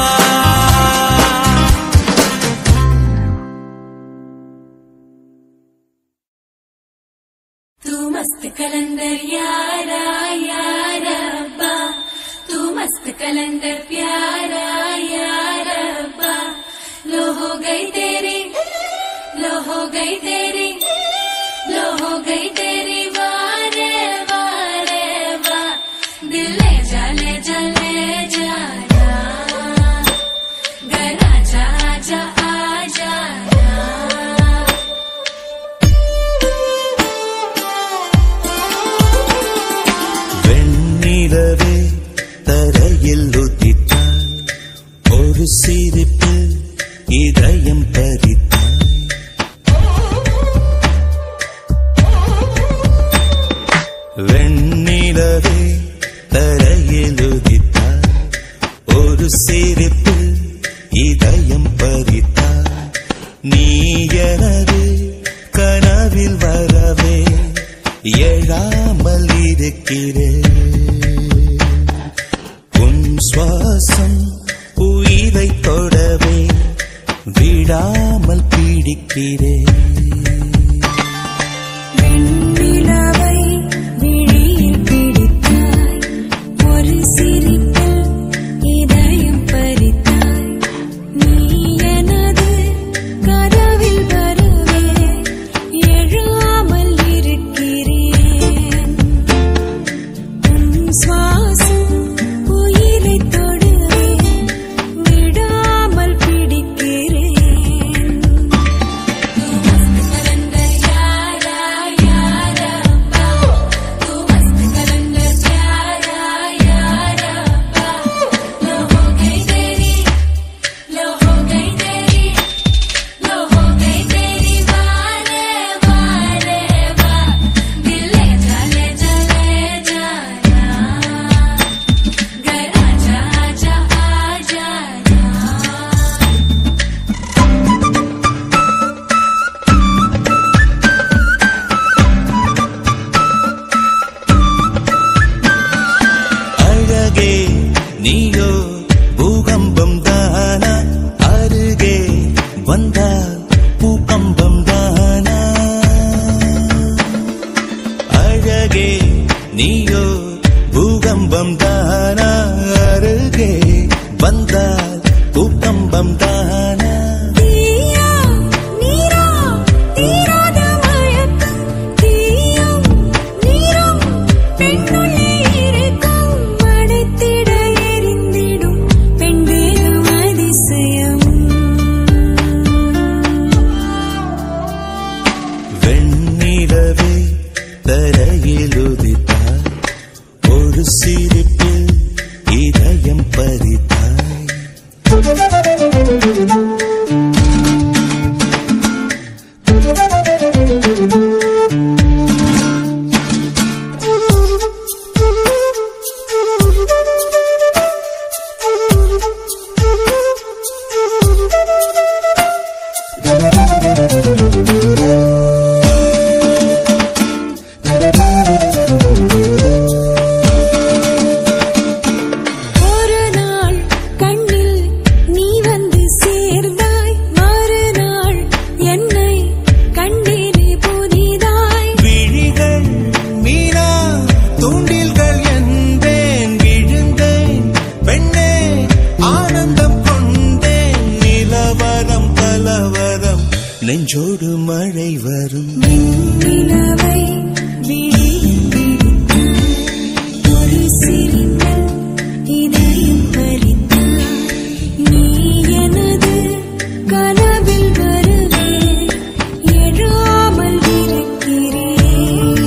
तू मस्त कलंदर यारा यारा अब्बा तू मस्त कलंदर प्यारा यारा अब्बा लो हो गई तेरी लो हो गई तेरी लो हो गई तेरी वारे वारे वा दिल ले जा ले जा ले जा घर आजा आजा आजा வெண்ணிலவே தரையில் உதித்தாய் ஒரு சிரிப்பு இதயம் பறித்தாய் வெண்ணிலவே தரையில் உதித்தாய் ஒரு சிரிப்பு இதயம் பறித்தாய் நீ எனது கனவில் வரவே எழாமல் இருக்கிறேன் உன் சுவாசம் உயிரை தொடவே விடாமல் பிடிக்கிறேன் வெண்ணிலவை விழியில் பிடித்தாய் ஒரு சிரிப்பில் இதயம் பறித்தாய் நீ எனது கனவில் வரவே எழாமல் இருக்கிறேன் உன் சுவாசம் உயிரை தொடுவே விடாமல் பிடிக்கிறேன் நீயோ பூகம்பம் தானா வந்தால் பூகம்பம் தானா தீயா நீரா தீராத மயக்கம் தீயும் நீரும் பெண்ணுள்ளே இருக்கும் மடைத்திட எரிந்திடும் பெண் தேகம் அதிசயம் வெண்ணிலவே தரையில் உதித்தாய் ஒரு சிரிப்பில் இதயம் பறித்தாய் ஒரு நாள் கண்ணில் நீ வந்து சேர்ந்தாய் மறுநாள் என்னை கண்டேனே புதிதாய் விழிகள் மீனா தூண்டில்கள் என்பேன் விழுந்தேன் பெண்ணே ஆனந்தம் கொண்டேன் நிலவரம் கலவரம் நெஞ்சோடு மழை வரும் நிலவை ஒரு சிரிப்பில் இதயம் பறித்தாய் நீ எனது கனவில் வருவே எழாமல் இருக்கிறேன்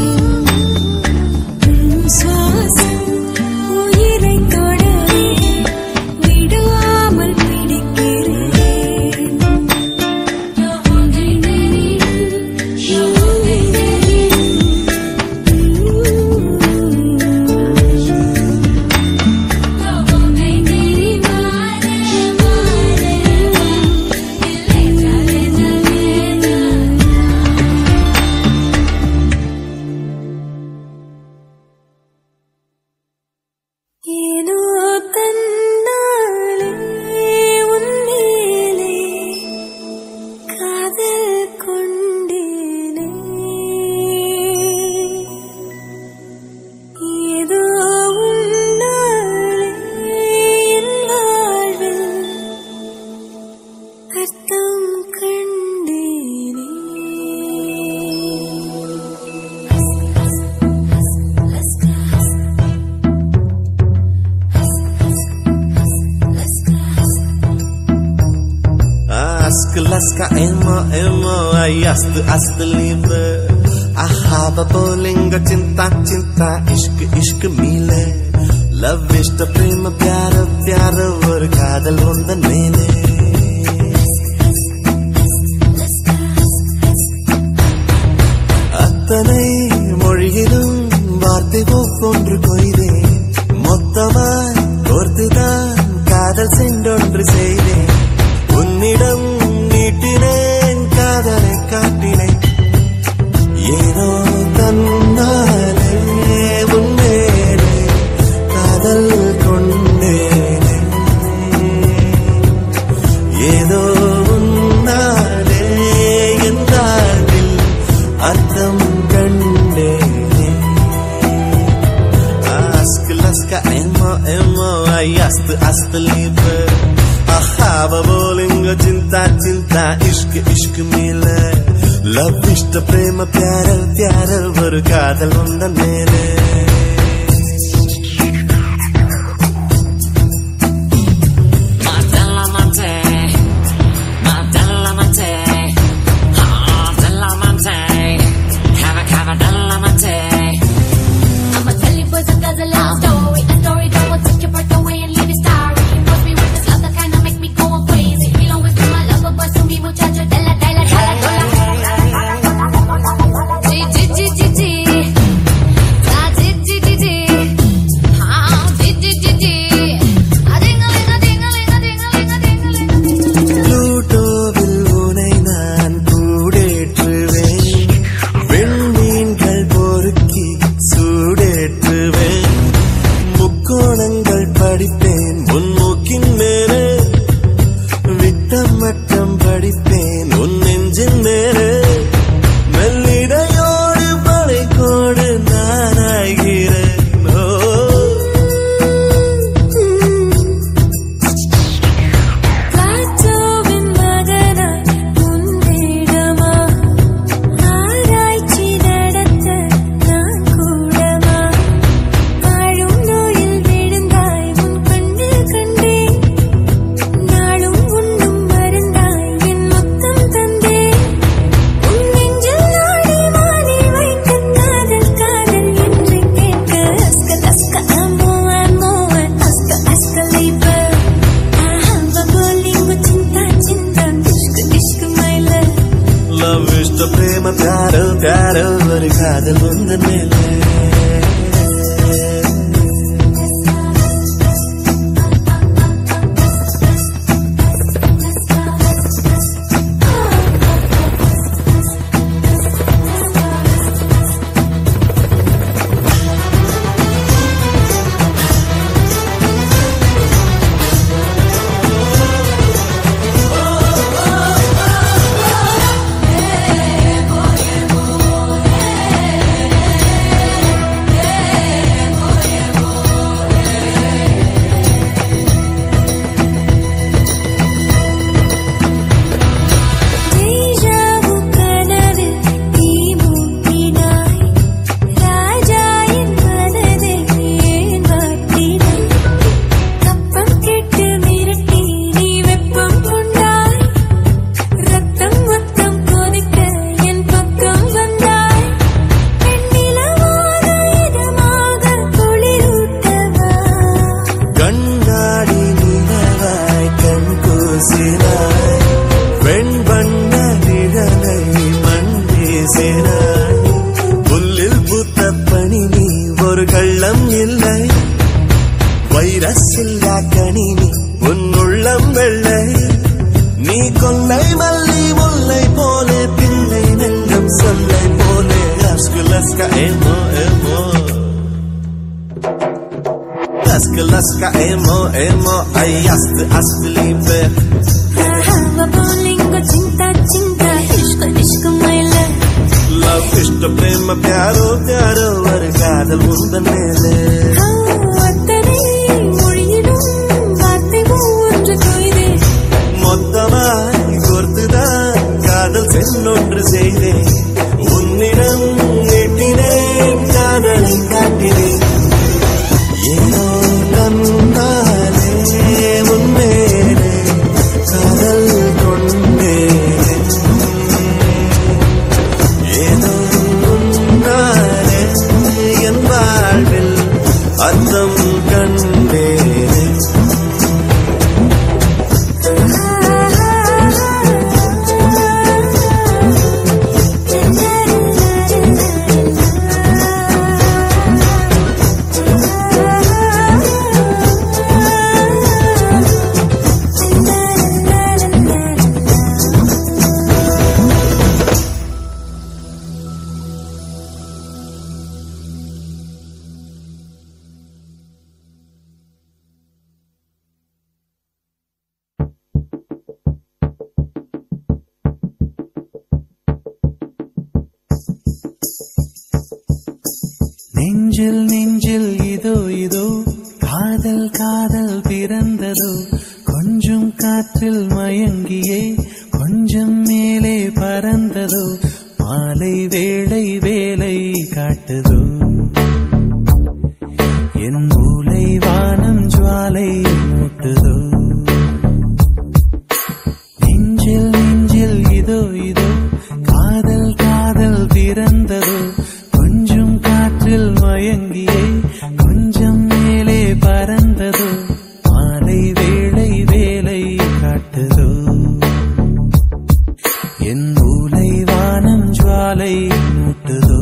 உன் சுவாசம் உயிரை தொடவே விடாமல் பிடிக்கிறேன் ஏதோ தன்னாலே உன்மேலே காதல் கொண்டேனே ஏதோ உன்னாலே என் வாழ்வில் அர்த்தம் கண்டேனே Ask Alaska Emma Emma Ayast Ast Liebe Ahaba Bolinga Cinta Cinta Ishq Ishq Mile Love Ishta Prema Pyara Pyara Or Kadal Vondan Mele Attanai Mozhiyilum Vaarthai Ovvondru koidhen Mottamai Korthudan Kadal Sendondru seidhen உன்னிடம் நீட்டினேன் காதலை காட்டினேன் ஏதோ தன்னாலே உன்மேலே காதல் கொண்டேனே ஏதோ உன்னாலே என் வாழ்வில் அர்த்தம் கண்டேனே Ask Alaska Emma Emma Ayast Ast Liebe Ahaba Bolinga Cinta Cinta Ishq Ishq Mile Love Ishta Prema Pyara Pyara Or Kadal Vondan Mele I'ma tell you boys a little story, a story that will take your breath away and leave you starry. Must be with this love that kinda make me go crazy. We don't waste my lover, but to me muchacho de la dola. G G G G G. ஒரு காதல் உந்த மேலே புல்லில் பூத்த பனி நீ ஒரு கள்ளம் இல்லை வைரஸ் இல்லா கனி நீ உன் உள்ளம் வெள்ளை நீ கொள்ளை மல்லி முல்லை போலே பிள்ளை நெல்லும் சொல்லை போலே லஸ்க லஸ்க ஏமோ ஏமோ லஸ்க லஸ்க ஏமோ ஏமோ ஐயஸ்து அஸ்து லீபே बोलेंगे चिंता चिंता इश्क इश्क मैला लव इष्ट प्रेम प्यारो प्यारो ஒரு காதல் உந்தன் மேலே அத்தனை மொழியிலும் வார்த்தை ஒன்று தோய்தே மொத்தமாய் கோர்த்துதான் காதல் சென்னொன்று செய்தேன் உன்னிடம் நீட்டினேன் காதலை காட்டினேன் ஏனோ கண்ணாலே உன்மேலே காதல் கொண்டேன் ஏதோ உன்னாலே என் வாழ்வில் அர்த்தம் கண்டேன் நெஞ்சில் நெஞ்சில் இதோ இதோ காதல் காதல் பிறந்ததோ கொஞ்சம் காற்றில் மயங்கியே கொஞ்சம் மேலே பறந்ததோ மாலை வேளை வேலை காட்டுதோ என் மூளை வானம் ஜுவாலை மூட்டுதோ நெஞ்சில் நெஞ்சில் இதோ இதோ காதல் காதல் பிறந்ததோ கொஞ்சம் காற்றில் மயங்கியே கொஞ்சம் மேலே பறந்ததோ மாலை வேளை வேலை காட்டுதோ என் மூளை வானம் ஜுவாலை மூட்டுதோ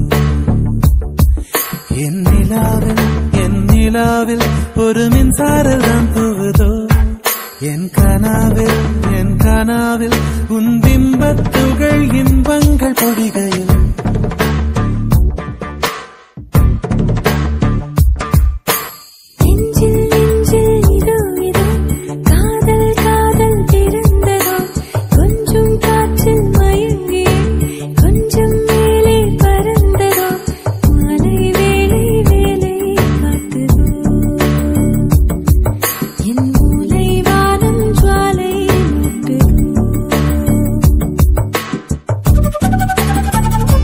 என் நிலாவில் ஒரு மின்சாரம் தான் தூவுதோ என் கனாவில் உன் பிம்பத்துகள் இன்பங்கள் பொழிகையில் ஜுவாலை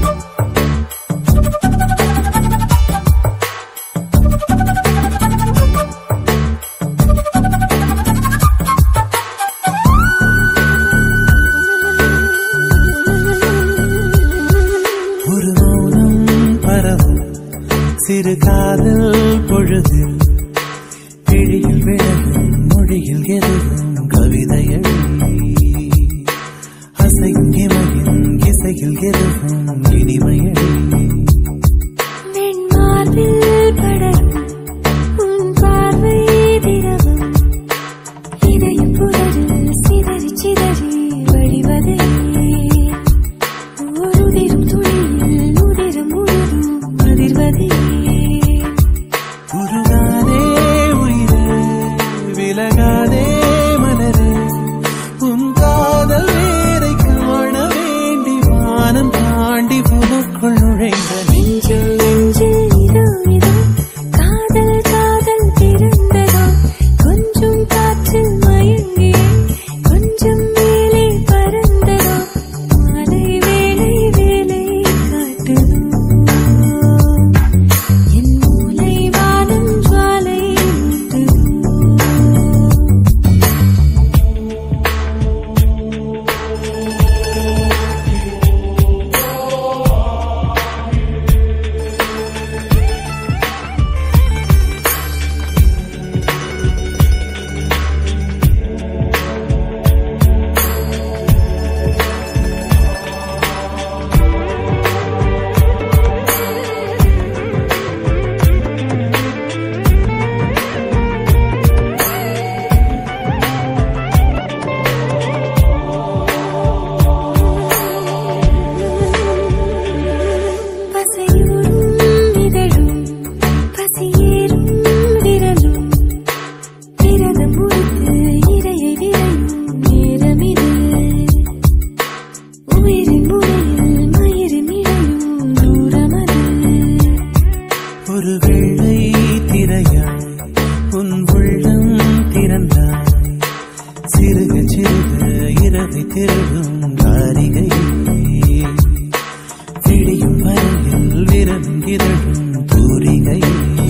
திருடும் காரிகை விடியும் வரையில் விரலும் இதழும் தூரிகை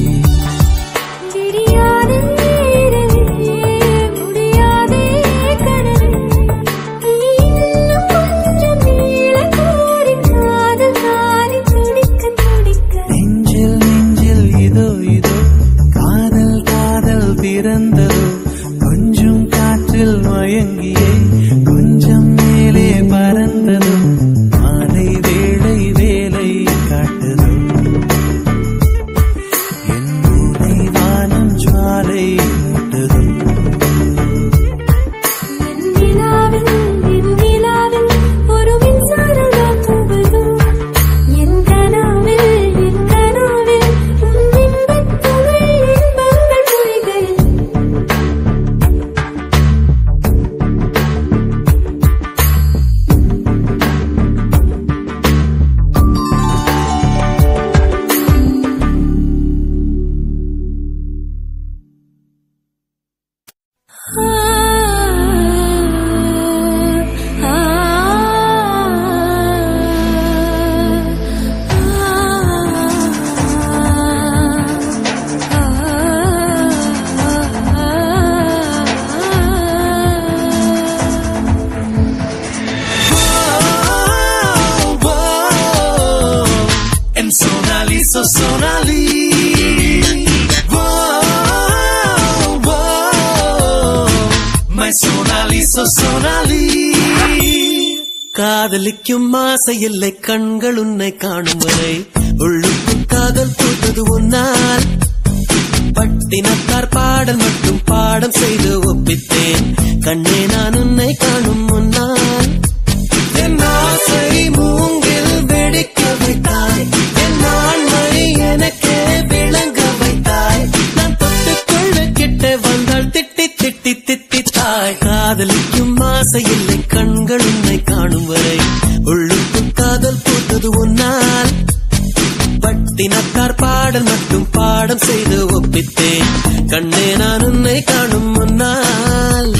பிறந்ததோ கொஞ்சம் காற்றில் மயங்கியே கொஞ்சம் மேலே பறந்ததோ மாலை வேளை வேலை காட்டுதோ என் மூளை வானம் ஜுவாலை மூட்டுதோ Sonali, whoa, whoa, my Sonali, so Sonali. காதலிக்கும் ஆசை இல்லை கண்கள் உன்னை காணும் வரை உள்ளுக்கும் காதல் பூத்தது உன்னால் பட்டினத்தார் பாடல் மட்டும் பாடம் செய்து ஒப்பித்தேன் கண்ணே நான் உன்னை காணும் முன்னால் என் ஆசை மூங்கில் வெடிக்க வைத்தாய் என் ஆண்மை எனக்கே விளங்க வைத்தாய் நான் தொட்டுக்கொள்ள கிட்ட வந்தால் திட்டி திட்டி திட்டித்தாய் காதலிக்கும் ஆசை இல்லை கண்கள் உன்னை காணும் வரை உள்ளுக்கும் காதல் பூத்தது உன்னால் பட்டினத்தார் பாடல் மட்டும் பாடம் செய்து ஒப்பித்தேன் கண்ணே நான் உன்னை காணும் முன்னால்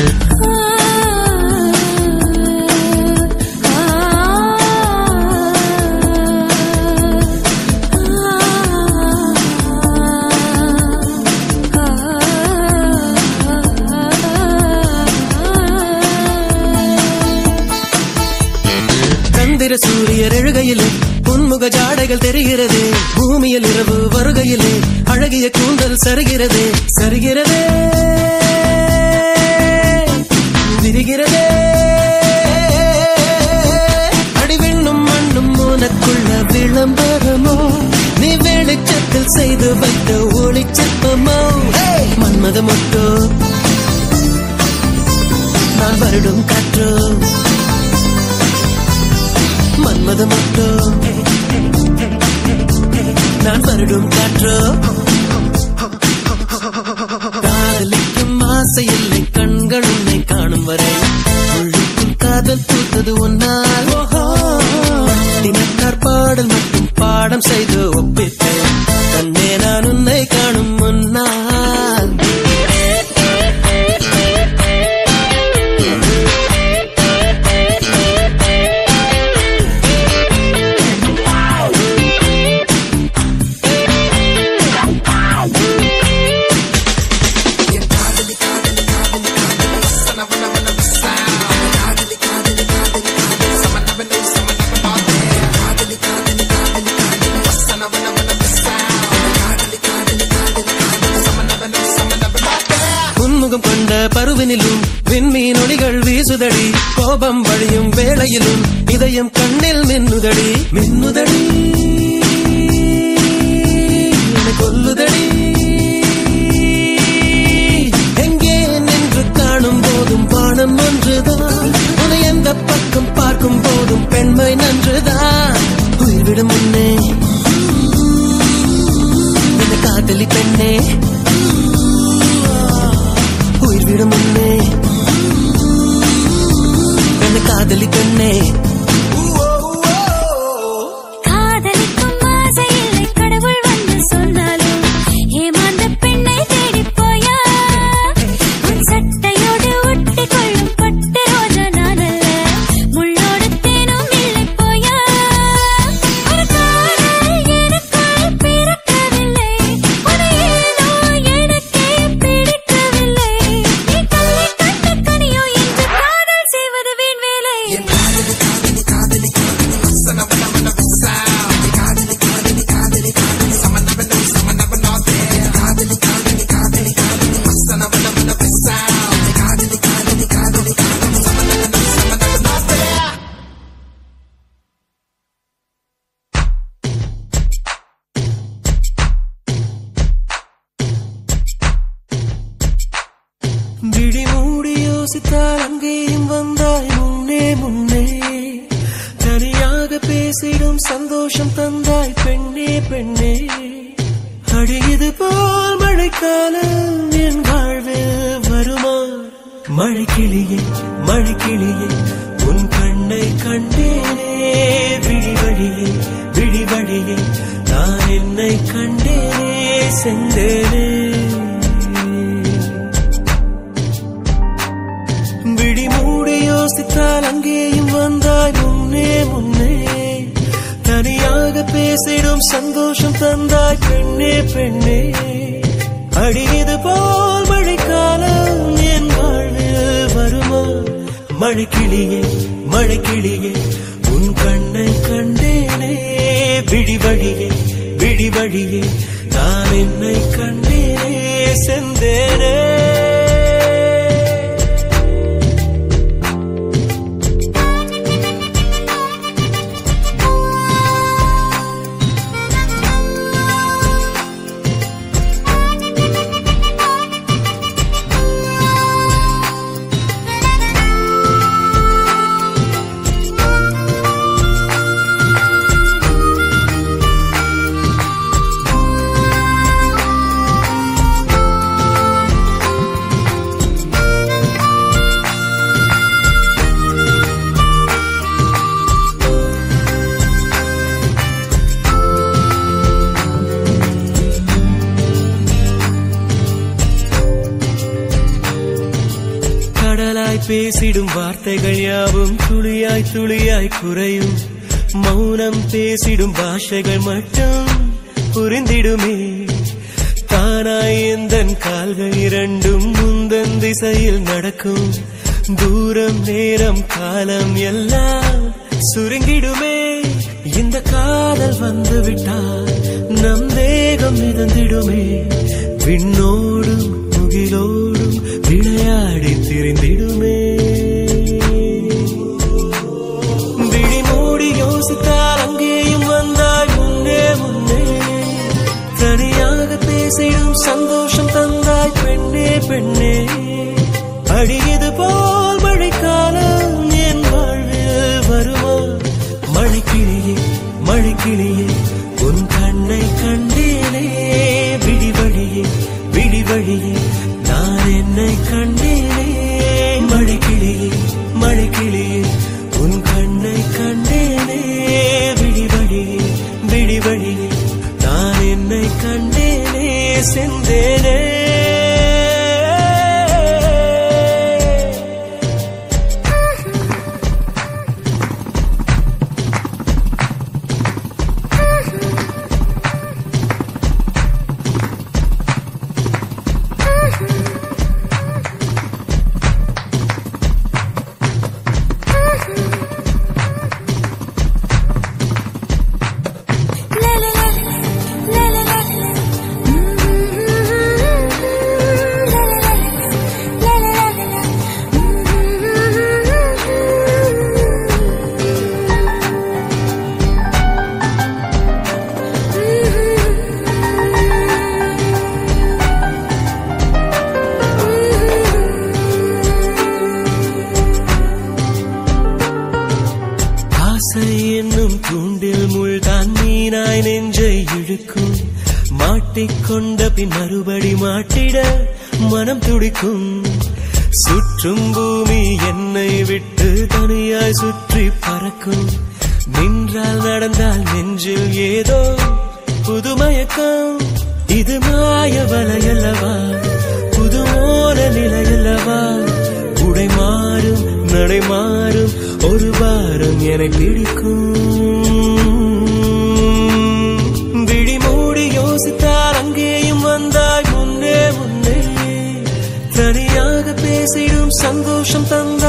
சூரியர் எழுகையிலே புன்முக ஜாடைகள் தெரிகிறது பூமியில் இரவு வருகையிலே அழகிய கூந்தல் சரிகிறதே சரிகிறதே விரிகிறதே அடிவெண்ணும் மண்ணும் உனக்குள்ள விளம்பரமோ நீ வெளிச்சத்தில் செய்து வைத்த ஒளிச்சப்பமோ மன்மத மொட்டோ நான் வருடும் காற்றோ மன்மத மொட்டோ நான் வருடும் காற்றோ காதலிக்கும் ஆசை இல்லை கண்கள் உன்னை காணும் வரை உள்ளுக்கும் காதல் பூத்தது ஒன்னால் தினத்தார் பாடல் மட்டும் பாடம் செய்து ஒப்பித்தேன் கண்ணே நான் உன்னை காணும் முன்னால் பருவினிலும் விண்மீன் ஒளிகள் வீசுதடி கோபம் வழியும் வேளையிலும் இதயம் கண்ணில் மின்னுதடி மின்னுதடி கொல்லுதடி எங்கே நின்று காணும் போதும் வானம் ஒன்றுதான் உன்னை எந்த பக்கம் பார்க்கும் போதும் பெண்மை நன்றுதான் உயிர்விடும் முன்னே இந்த காதலி பெண்ணே உயிர்விடும் முன்னே என்ன காதலி பெண்ணே காதலிக்கும் ஆசை இல்லை கடவுள் வந்து சொன்னாலும் விழி மூடி யோசித்தால் அங்கேயும் வந்தாய் முன்னே முன்னே தனியாக பேசிடும் சந்தோஷம் தந்தாய் பெண்ணே பெண்ணே அடியது போல் மழைக்காலம் என் வாழ்வில் வருமா மழைக்கிளியே மழைக்கிளியே உன் கண்ணை கண்டேனே விழி வழியே விழி வழியே நான் என்னை கண்டேனே சென்றேனே விழி மூடி யோசித்தால் அங்கேயும் வந்தாய் முன்னே முன்னே தனியாக பேசிடும் சந்தோஷம் தந்தாய் பெண்ணே பெண்ணே அடியது போல் மழைக்காலம் என் வாழ்வில் வருமா மழைக்கிளியே மழைக்கிளியே உன் கண்ணை கண்டேனே விழி வழியே விழி வழியே நான் என்னை கண்டேனே சென்றேனே பேசிடும் வார்த்தைகள் யாவும் துளியாய் துளியாய் குறையும் மௌனம் பேசிடும் பாஷைகள் மட்டும் புரிந்திடுமே தானாய் எந்தன் கால்கள் இரண்டும் முந்தன் திசையில் நடக்கும் தூரம் நேரம் காலம் எல்லாம் சுருங்கிடுமே இந்த காதல் வந்து விட்டால் நம் தேகம் மிதந்திடுமே விண்ணோடும் முகிலோடும் விளையாடி திரிந்திடுமே விழி மூடி யோசித்தால் அங்கேயும் வந்தாய் முன்னே முன்னே தனியாக பேசிடும் சந்தோஷம் தந்தாய் பெண்ணே பெண்ணே அடியது போல் மழைக்காலம் என் வாழ்வில் வருமா மழைக்கிளியே மழைக்கிளியே உன் கண்ணை கண்டேனே விழி வழியே விழி வழியே நான் என்னை கண்டேனே மழைக்கிளியே மழைக்கிளியே உன் கண்ணை கண்டேனே விழி வழியே விழி வழியே நான் என்னை கண்டேனே சென்றேனே என்னும் தூண்டில் முள்தான் மீனாய் நெஞ்சை இழுக்கும் மாட்டிக்கொண்ட பின் மறுபடி மாட்டிட மனம் துடிக்கும் சுற்றும் பூமி என்னை விட்டு தனியாய் சுற்றி பறக்கும் நின்றால் நடந்தால் நெஞ்சில் ஏதோ புதுமயக்கம் இது மாய வலையல்லவா புதுமோன நிலையல்லவா உடை மாறும் நடை மாறும் ஒரு வாரம் என்னை பிடிக்கும் விழி மூடி யோசித்தால் அங்கேயும் வந்தாய் முன்னே முன்னே தனியாக பேசிடும் சந்தோஷம் தந்த